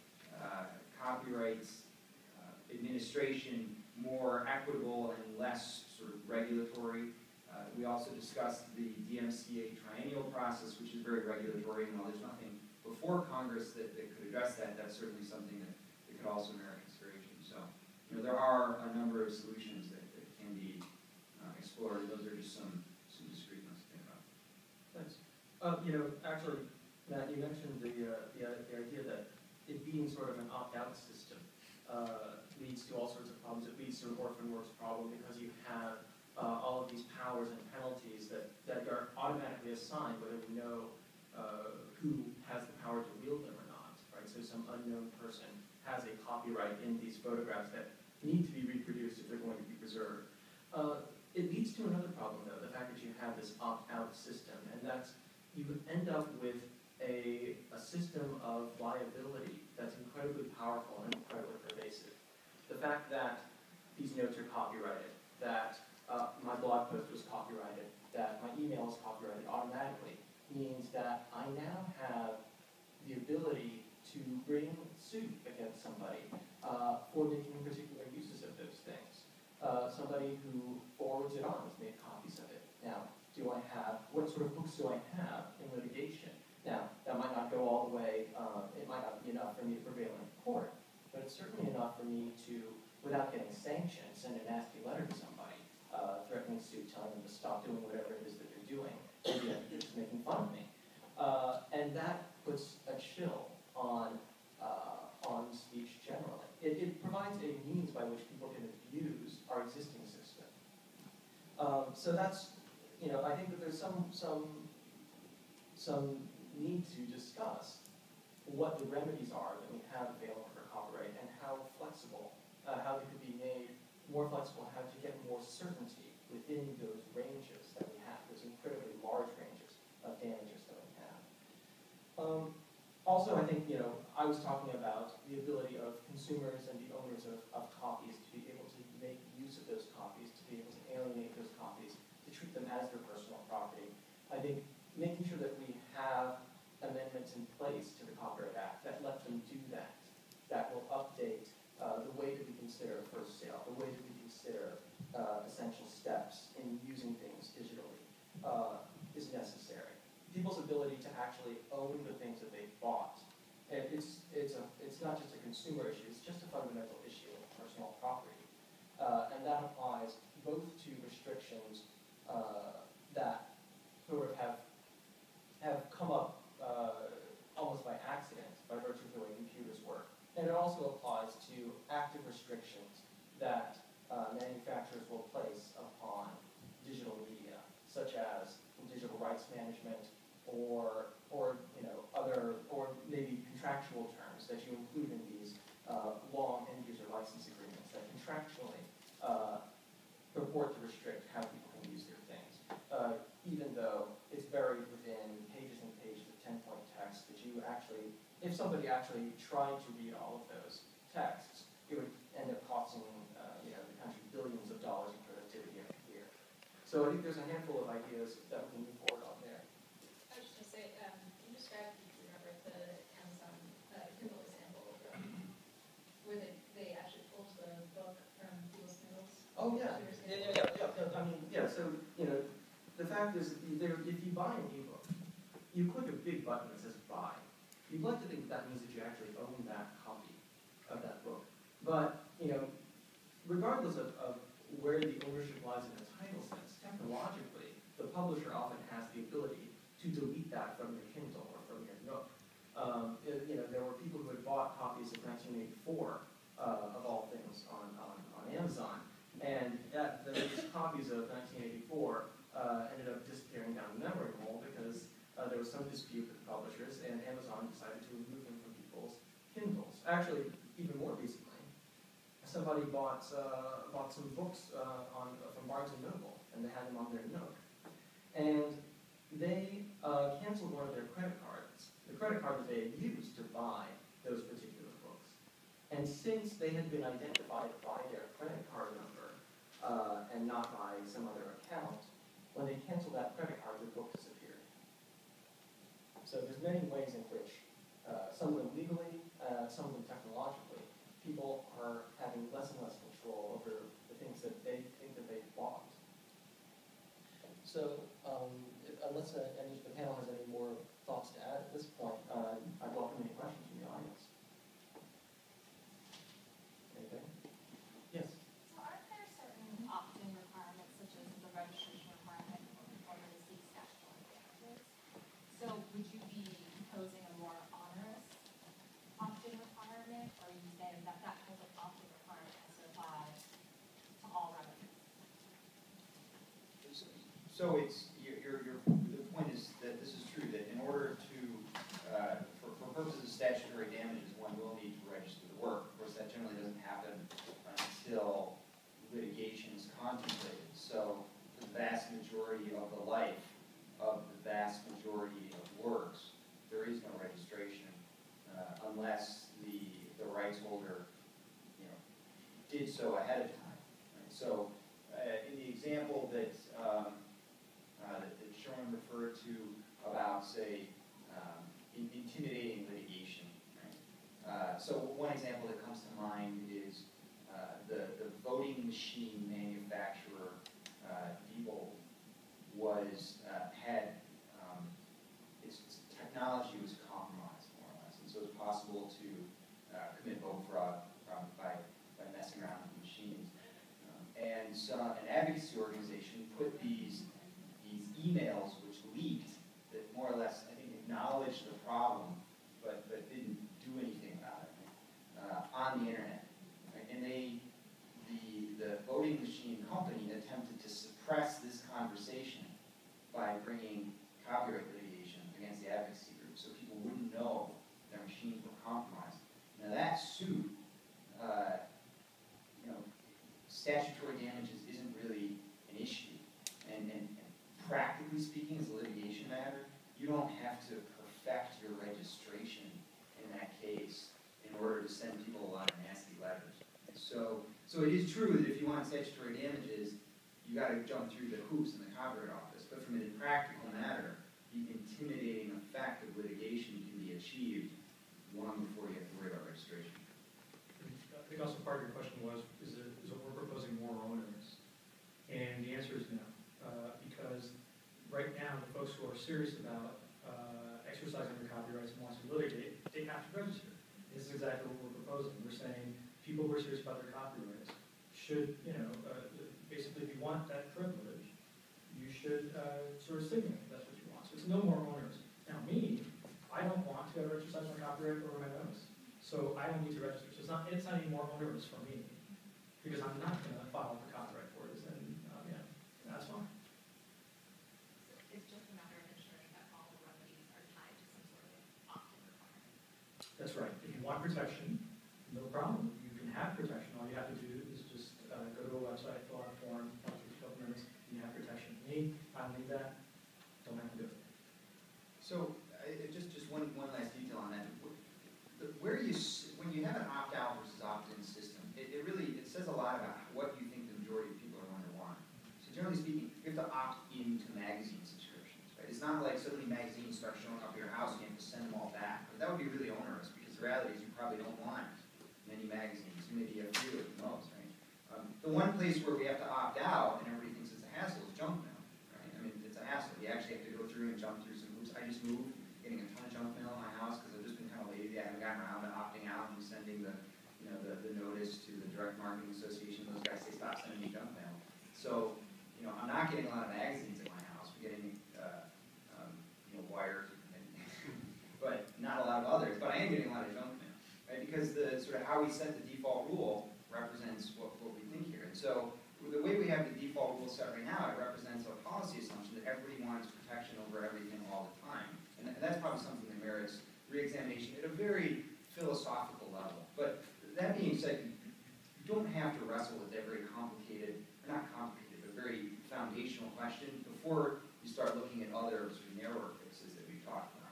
Speaker 4: copyrights administration more equitable and less sort of regulatory. We also discussed the DMCA triennial process, which is very regulatory, and while there's nothing before Congress that could address that, that's certainly something that could also merit consideration. So, there are a number of solutions that can be explored. Those are just some discrete ones to think about.
Speaker 1: Thanks. Actually, Matt, you mentioned the idea that it being sort of an opt-out system leads to all sorts of problems. It leads to an orphan works problem because you have all of these powers and penalties that are automatically assigned whether we know who has the power to wield them or not, right? So some unknown person has a copyright in these photographs that need to be reproduced if they're going to be preserved. It leads to another problem, though, the fact that you have this opt-out system, and that's you end up with a system of liability that's incredibly powerful and incredibly pervasive. The fact that these notes are copyrighted, that my blog post was copyrighted, that my email is copyrighted automatically, means that I now have the ability to bring suit against somebody for making particular uses of those things. Somebody who forwards it on has made copies of it. Now, what sort of books do I have in litigation? Now, that might not go all the way, it might not be enough for me to prevail in court, but it's certainly enough for me to, without getting sanctioned, send a nasty letter to somebody, threatening suit, telling them to stop doing whatever it is that they're doing, maybe they're just making fun of me. And that puts a chill on speech generally. It provides a means by which people can abuse our existing system. So that's, I think that there's some need to discuss what the remedies are that we have available for copyright and how flexible, how they could be made more flexible, how to get more certainty within those ranges that we have, those incredibly large ranges of damages that we have. Also, I think, I was talking about the ability of consumers and the owners of copies to be able to make use of those copies, to be able to alienate those copies, to treat them as their personal property. I think making sure that we have amendments in place to the Copyright Act that let them do that, that will update the way that we consider first sale, the way that we consider essential steps in using things digitally is necessary. People's ability to actually own the things that they've bought, it's not just a consumer issue, it's just a fundamental issue of personal property. And that applies both to restrictions that sort of have come up almost by accident, by virtue of the way computers work. And it also applies to active restrictions that manufacturers will place upon digital media, such as digital rights management or maybe contractual terms that you include in these long end-user license agreements that contractually purport to restrict how people can use their things, even though it's buried within if somebody actually tried to read all of those texts, it would end up costing the country billions of dollars in productivity every year. So I think there's a handful of ideas that we can move forward on there.
Speaker 3: I was just going to say, you described, if you remember, the Amazon Kindle example, where they actually pulled the book from people's Kindles.
Speaker 1: Oh, yeah. I mean, yeah, so, the fact is, if you buy an ebook, you click a big button that says buy. You'd like to think that means that you actually own that copy of that book. But, regardless of where the ownership lies in a title sense, technologically, the publisher often has the ability to delete that from your Kindle or from your Nook. There were people who had bought copies of 1984, of all things, on Amazon, and those copies of 1984 ended up disappearing down the memory hole because there was some dispute with the publishers, and Amazon decided to remove them from people's Kindles. Actually, even more recently, somebody bought some books from Barnes & Noble, and they had them on their Nook. And they canceled one of their credit cards, the credit card that they had used to buy those particular books. And since they had been identified by their credit card number and not by some other account, when they canceled that credit card, the book disappeared. So there's many ways in which, some of them legally, some of them technologically, people are having less and less control over the things that they think that they've bought. So, unless any of the panel has any more thoughts to add at this point, I'd welcome any questions from the audience. Anything? Yes?
Speaker 5: So aren't there certain opt-in requirements, such as the registration requirement or the seek statutory damages? So would you be imposing a more onerous opt-in requirement, or are you saying that that type of opt-in requirement has to apply to all remedies?
Speaker 4: So the point is that this is true, that in order to, for purposes of statutory damages, one will need to register the work. Of course, that generally doesn't happen until litigation is contemplated. So the vast majority of the life of the vast majority of works, there is no registration unless the rights holder, did so ahead of time. Right? So in the example that Sherwin referred to about, say, intimidating litigation. Right? So one example that comes to mind is the voting machine manufacturer, Diebold, its technology was compromised, more or less, and so it's possible to commit vote fraud by messing around with machines. And an advocacy organization put these emails which leaked that more or less, I think, acknowledged the problem, but didn't do anything about it, on the internet. Right? And the voting machine company attempted to suppress this conversation by bringing copyright litigation against the advocacy group, so people wouldn't know their machines were compromised. Now that suit, statutory damages isn't really an issue, and practically speaking, as a litigation matter, you don't have to perfect your registration in that case in order to send people a lot of nasty letters. So it is true that if you want statutory damages, you got to jump through the hoops in the Copyright Office. But from a practical matter, the intimidating effect of litigation can be achieved long before you have to worry about registration.
Speaker 2: I think also part of your question was, is what we're proposing more onerous? And the answer is no, because right now the folks who are serious about exercising their copyrights and want to litigate, they have to register. This is exactly what we're proposing. We're saying people who are serious about their copyrights should, basically, if you want that privilege, you should sort of signal that's what you want. So it's no more onerous. Now me, I don't want to ever exercise my copyright over my nose. So I don't need to register. So it's not any more onerous for me because I'm not going to file for copyright for this, and that's fine.
Speaker 5: So it's just a matter of ensuring that all the remedies are tied to some sort of opt-in requirement.
Speaker 2: That's right. If you want protection, no problem. You can have protection. All you have to do is just go to a website, fill out a form, talk to a couple minutes, and you have protection. Me, I don't need that. Don't have to do it.
Speaker 4: So just one last detail on that. The reality is you probably don't want many magazines. Maybe a few at the most, right? The one place where we have to opt out and everybody thinks it's a hassle is junk mail, right? I mean, it's a hassle. You actually have to go through and jump through some hoops. I just moved, getting a ton of junk mail in my house because I've just been kind of lazy. I haven't gotten around to opting out and sending the notice to the Direct Marketing Association. Those guys say stop sending me junk mail. So, I'm not getting a lot of magazines in my house. We're getting, Wired, but not a lot of others. But I am getting a lot of junk mail, right? Because the sort of how we set the default rule represents what we think here. And so the way we have the default rule set right now, it represents a policy assumption that everybody wants protection over everything all the time. And that's probably something that merits re-examination at a very philosophical level. But that being said, you don't have to wrestle with that very complicated, or not complicated, but very foundational question before you start looking at other sort of narrower fixes that we've talked about.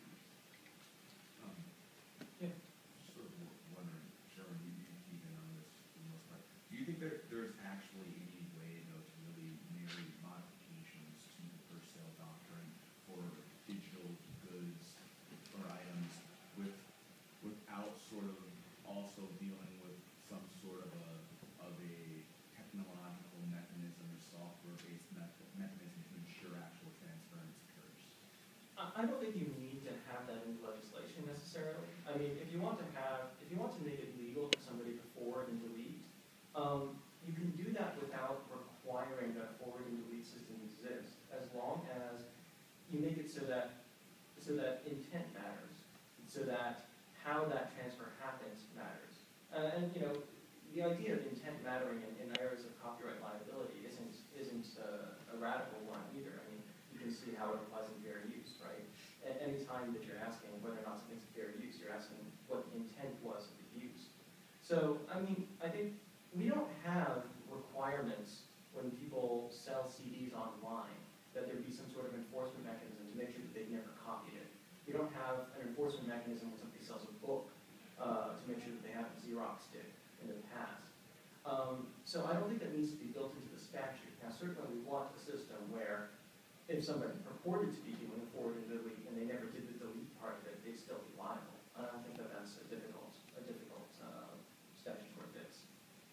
Speaker 6: Sort of wondering, Sherwin, you keep in on this for the most part. Do you think there's actually any way, though, to really marry modifications to the first sale doctrine for digital goods or items without sort of also dealing with some sort of a technological mechanism or software-based mechanism to ensure actual transference occurs?
Speaker 1: I don't think you need to have that in legislation necessarily. I mean, if you want to make it legal for somebody to forward and delete, you can do that without requiring that forward and delete system exist, as long as you make it so that intent matters, so that how that transfer happens matters. And the idea of intent mattering in areas of copyright liability isn't a radical one either. I mean, you can see how it applies in fair use, right? At any time that you're asking whether or not something's fair use, you're asking what the intent was of the use. So, I mean, I think we don't have requirements when people sell CDs online that there be some sort of enforcement mechanism to make sure that they've never copied it. We don't have an enforcement mechanism when somebody sells a book to make sure that they haven't Xeroxed it in the past. So I don't think that needs to be built into the statute. Now, certainly we want a system where if somebody purported to be doing a forward and delete and they never did the delete part of it, they'd still be liable. I don't think that that's a difficult statutory fix.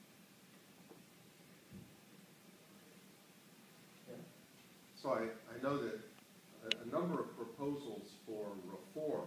Speaker 1: Yeah.
Speaker 7: So I know that a number of proposals for reform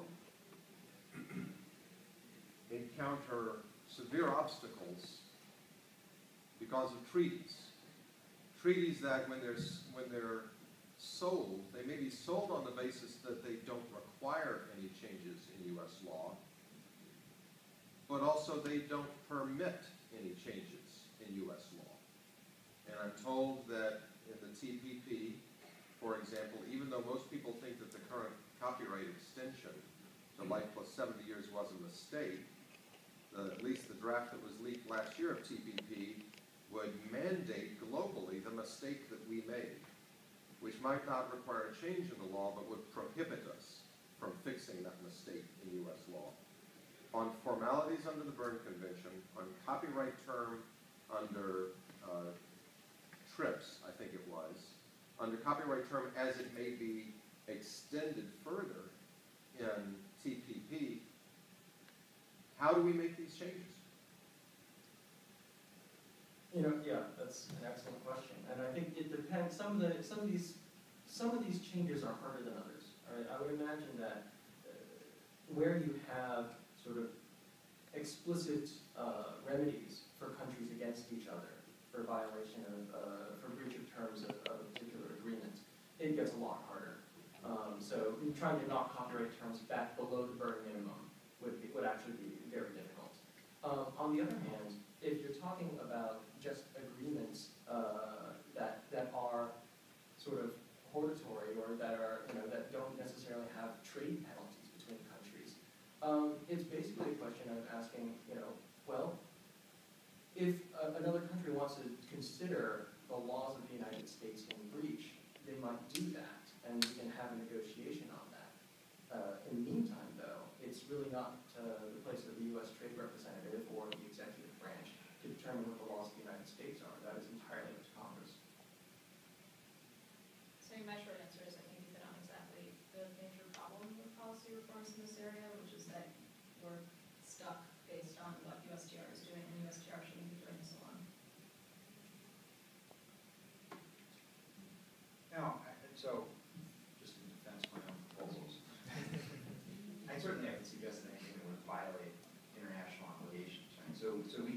Speaker 7: encounter severe obstacles because of treaties. Treaties that when they're sold, they may be sold on the basis that they don't require any changes in U.S. law, but also they don't permit any changes in U.S. law. And I'm told that in the TPP, for example, even though most people think that the current copyright extension to life plus 70 years was a mistake, at least the draft that was leaked last year of TPP would mandate globally the mistake that we made, which might not require a change in the law, but would prohibit us from fixing that mistake in U.S. law. On formalities under the Berne Convention, on copyright term under TRIPS, I think it was, under copyright term as it may be extended further in TPP, how do we make these changes?
Speaker 1: Yeah, that's an excellent question, and I think it depends. Some of these changes are harder than others. Right? I would imagine that where you have sort of explicit remedies for countries against each other for violation of, for breach of terms of a particular agreement, it gets a lot harder. So trying to knock copyright terms back below the Berne minimum would actually be very difficult. On the other hand, if you're talking about just agreements that are sort of hortatory or that are that don't necessarily have trade penalties between countries, it's basically a question of asking well, if another country wants to consider the laws of the United States in breach, they might do that, and we can have a negotiation on that. In the meantime, though, it's really not the place of the U.S. Trade Representative or the executive branch to determine what the laws of the United States are. That is entirely up to Congress.
Speaker 3: So my short answer is I think you hit on exactly the major problem with policy reforms in this area, which is that you're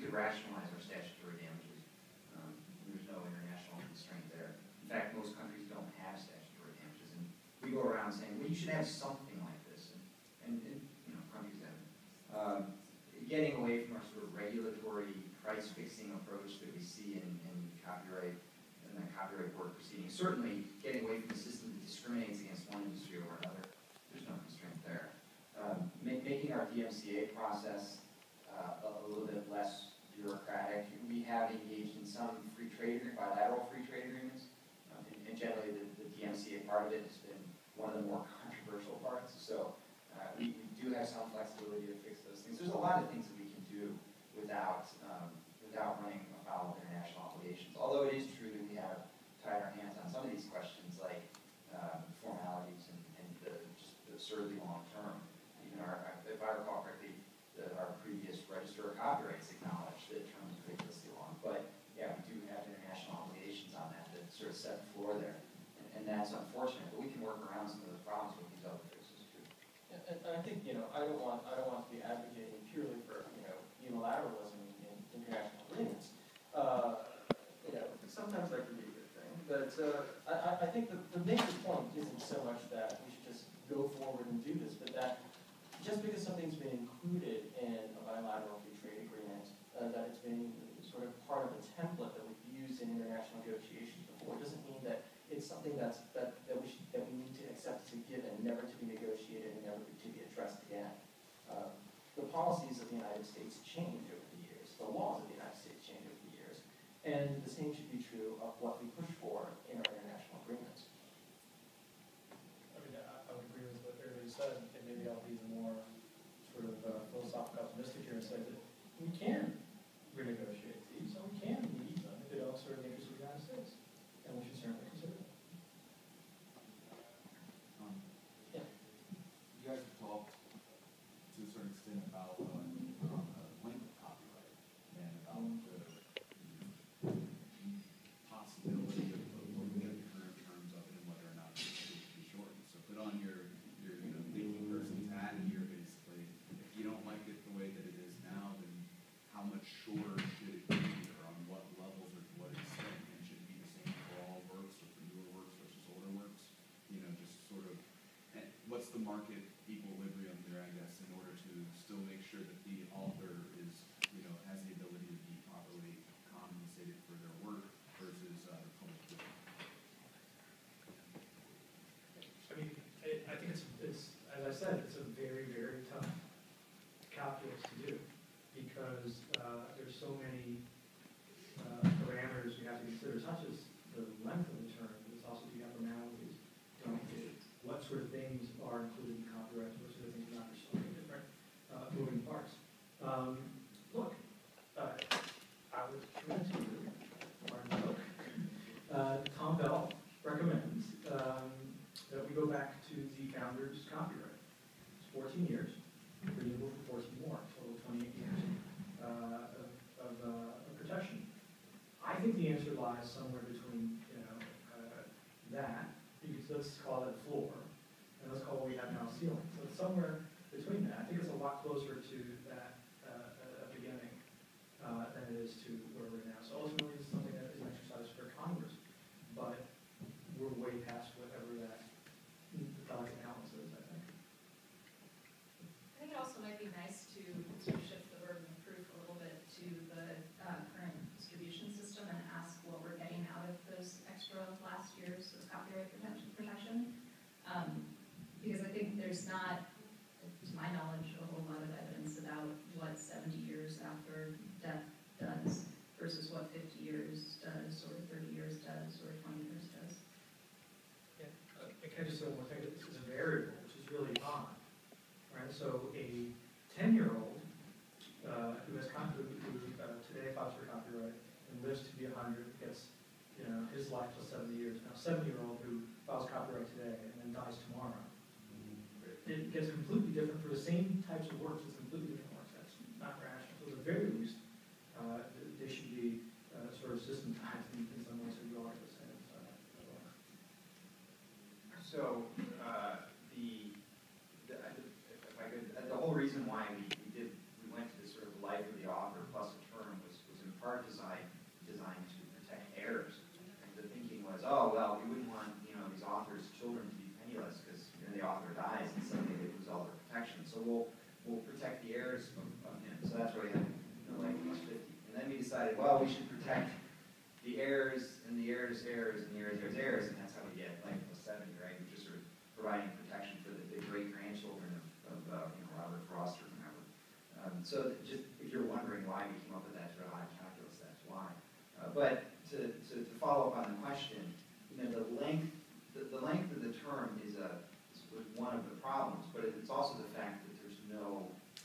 Speaker 4: could rationalize our statutory damages. There's no international constraint there. In fact, most countries don't have statutory damages, and we go around saying, well, you should have something like this, and you know, countries have it. Getting away from our sort of regulatory price-fixing approach that we see in copyright and the copyright board proceedings, certainly getting away from the system that discriminates against one industry over another, there's no constraint there. Making our DMCA process a little bit less bureaucratic. We have engaged in some bilateral free trade agreements, and generally the DMCA part of it has been one of the more controversial parts. So we do have some flexibility to fix those things. There's a lot of things that we can do without running afoul of international obligations. Although it is true that we have tied our hands on some of these questions, like formalities and just the absurdly long term. Even if I recall correctly, our previous Register of Copyrights acknowledged that terms are ridiculously long. But yeah, we do have international obligations on that sort of set the floor there, and that's unfortunate. But we can work around some of those problems with these other fixes too.
Speaker 1: And I think, you know, I don't want to be advocating purely for, you know, unilateralism in international agreements. You know, sometimes that can be a good thing. But I think the major point isn't so much that we should just go forward and do this, but that just because something's been included in a bilateral free trade agreement, that it's been sort of part of a template that we've used in international negotiations before, doesn't mean that it's something that we need to accept as a given, never to be negotiated and never to be addressed again. The policies of the United States change over the years. The laws of the United States change over the years. And the same should be true of what we push for in our international agreements.
Speaker 2: I mean, I would agree with what everybody said, and maybe I'll be the more sort of philosophical optimistic here and say that we can renegotiate these, and we can meet them if they don't serve the interests of the United States, and we should certainly consider it.
Speaker 1: Yeah.
Speaker 6: You guys have talked to a certain extent about length of copyright and about the possibility of looking at the current terms of it and whether or not it should be shortened. So put on your thinking person's hat here, basically. If you don't like it the way that it is now, then how much shorter should it be, or on what levels or to what extent? And should it be the same for all works or for newer works versus older works? You know, just sort of, and what's the market equilibrium there, I guess, in order to still make sure that the author is, you know, has the ability to be properly compensated for their work versus the public good?
Speaker 2: I mean, I think it's as I said, it's a very, very tough calculus to do because there's so many parameters you have to consider. It's not just the length of the term, it's also the abnormalities. What sort of things are included in copyright, what sort of things are not. There's so many different moving parts. Look, I would commend to you our book. Tom Bell recommends that we go back to the founder's copyright. It's 14 years, renewable for 14 more, total 28 years of protection. I think the answer lies somewhere between, you know, that, because let's call it a floor, and let's call what we have now a ceiling. So it's somewhere between that. I think it's a lot closer to that beginning than it is to where we're now. So ultimately, it's something that is an exercise for Congress, but we're way past whatever that delicate balance is, I think.
Speaker 3: I think it also might be nice to sort of shift the burden of proof a little bit to the current distribution system and ask what we're getting out of those extra last year's copyright protection. Because I think there's not, to my knowledge, a whole lot of evidence about what 70 years after death does versus what 50 years does, or 30 years does, or 20 years does.
Speaker 2: Yeah, can I just say one more thing? This is a variable, which is really odd, right? So a 10-year-old who has today files for copyright and lives to be 100 gets, you know, his life plus 70 years. Now, a 70-year-old who files copyright today and then dies tomorrow, it gets completely different for the same types of works. It's completely different works. That's not rational. So at the very least, they should be sort of systematized in some ways so you are the same.
Speaker 4: So if I could, the whole reason why we went to this sort of life of the author plus a term heirs, heirs, and heirs, heirs, heirs, and that's how we get like the 70, right? Which is sort of providing protection for the great-grandchildren of Robert Frost or whomever. So just if you're wondering why we came up with that sort of odd calculus, that's why. But to follow up on the question, the length of the term is one of the problems, but it's also the fact that there's no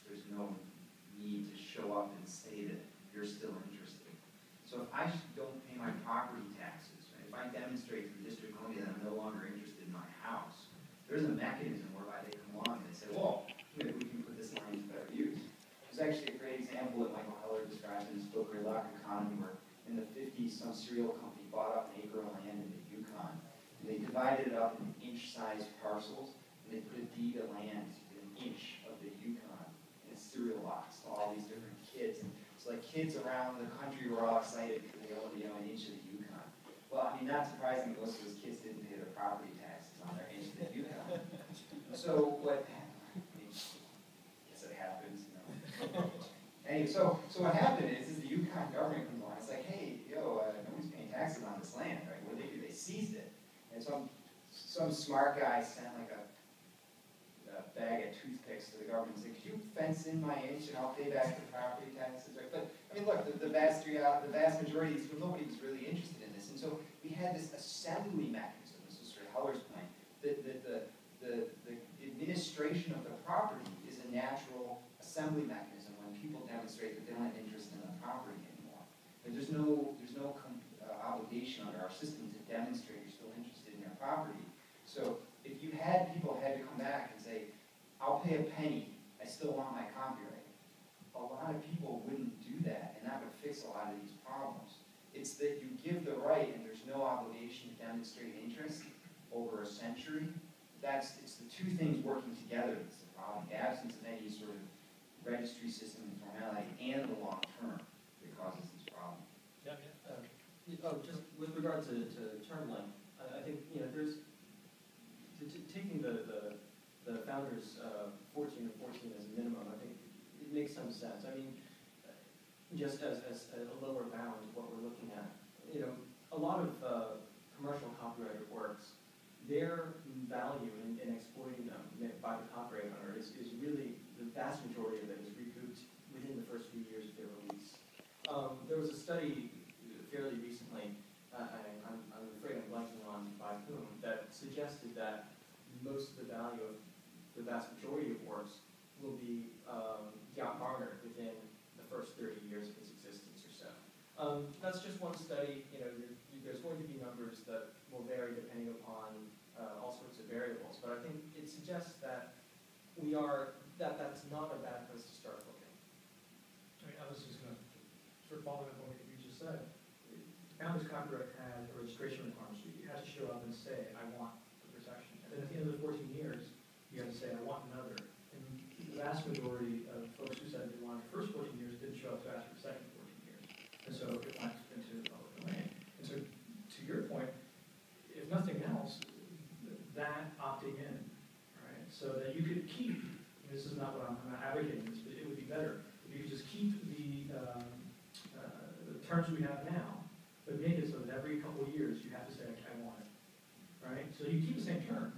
Speaker 4: need to show up and say that you're still interested. So if I don't pay my property taxes, right, if I demonstrate to the District of Columbia that I'm no longer interested in my house, there's a mechanism whereby they come along and they say, well, maybe we can put this land to better use. There's actually a great example that Michael Heller describes in his book, Gridlock Economy, where in the 50s, some cereal company bought up an acre of land in the Yukon, and they divided it up in inch-sized parcels, and they put a deed of land in an inch of the Yukon in a cereal box to all these different kids. And so like kids around the country were all excited because they owned, an inch of the Yukon. Well, I mean, not surprisingly, most of those kids didn't pay their property taxes on their inch of the Yukon. So what, I mean, I guess it happens, Anyway, so what happened is the Yukon government comes along. It's like, hey, nobody's paying taxes on this land, right? What did they do? They seized it, and some smart guy sent like a bag of toothpicks to the government and said, could you fence in my inch and I'll pay back the property taxes, right? But I mean, look, the vast majority, nobody was really interested in this, and so we had this assembly mechanism. This was sort of Heller's point that the administration of the property is a natural assembly mechanism when people demonstrate that they don't have interest in the property anymore. But there's no obligation under our system to demonstrate you're still interested in your property. So if you had people had to come back and say, I'll pay a penny, I still want my copyright, a lot of people wouldn't do that, and that would fix a lot of these problems. It's that you give the right and there's no obligation to demonstrate interest over a century. It's the two things working together that's the problem. The absence of any sort of registry system and formality and the long term that causes these problems.
Speaker 1: Just with regard to term length, I think there's taking the founders 14 or 14 as a minimum. I think it makes some sense. I mean, just as a lower bound, what we're looking at, a lot of commercial copyrighted works, their value in exploiting them by the copyright owner is really, the vast majority of it is recouped within the first few years of their release. There was a study fairly recently, I'm afraid I'm blanking on by whom, that suggested that most of the value of the vast majority of works will be garnered within the first 30 years of its existence or so. That's just one study. There's going to be numbers that will vary depending upon all sorts of variables, but I think it suggests that that's not a bad place to start looking.
Speaker 2: I mean, I was just going to sort of follow up on what you just said. Founders copyright had a registration requirement. So you had to show up and say, I want the protection. And then at the end of the 14 years, you had to say, I want another. And the vast majority of folks who said they wanted the first 14 years didn't show up to ask for the second 14 years. And so it went into the public domain. And so to your point, if nothing else, that opting in, right? So that you could keep, this is not what I'm not advocating this, but it would be better if you could just keep the terms we have now, but make it so that every couple of years you have to say, I want it, right? So you keep the same term,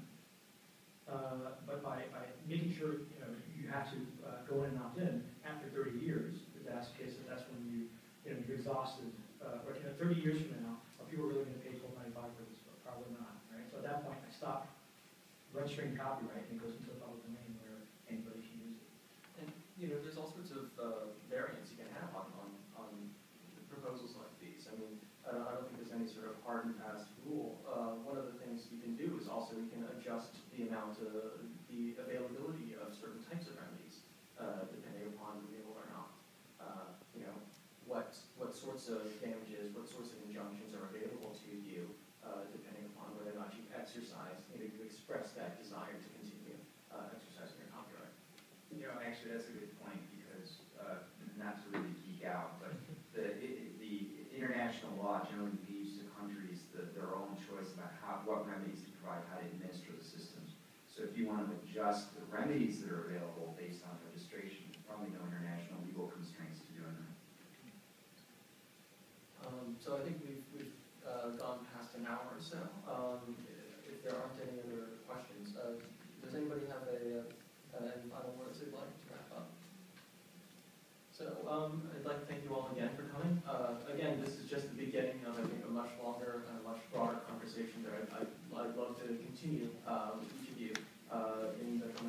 Speaker 2: but by making sure you have to go in and opt in after 30 years, if that's the case, that's when you're exhausted. 30 years from now, are people really going to pay $12.95 for this? Probably not, right? So at that point, I stop registering copyright and it goes into the public domain where anybody can use it.
Speaker 1: And there's all sorts of variants you can have on proposals like these. I mean, I don't think there's any sort of hard and fast rule. One of the things you can do is also you can adjust the amount of the availability of certain types of remedies depending upon renewal or not. What sorts of damages, what sorts of injunctions are available to you depending upon whether or not you exercise, you express that desire to continue exercising your copyright.
Speaker 4: Actually, that's a good point because not to really geek out, but the international law generally leaves to countries their own choice about what remedies to provide, how to administer the systems. So if you want to adjust the remedies that are available based on registration, there's probably no international legal constraints to doing that.
Speaker 1: So I think we've gone past an hour or so. If there aren't any other questions, does anybody have any final words they'd like to wrap up? So I'd like to thank you all again for coming. Again, this is just the beginning of, I think, a much longer and a much broader conversation that I'd love to continue with each of you in the coming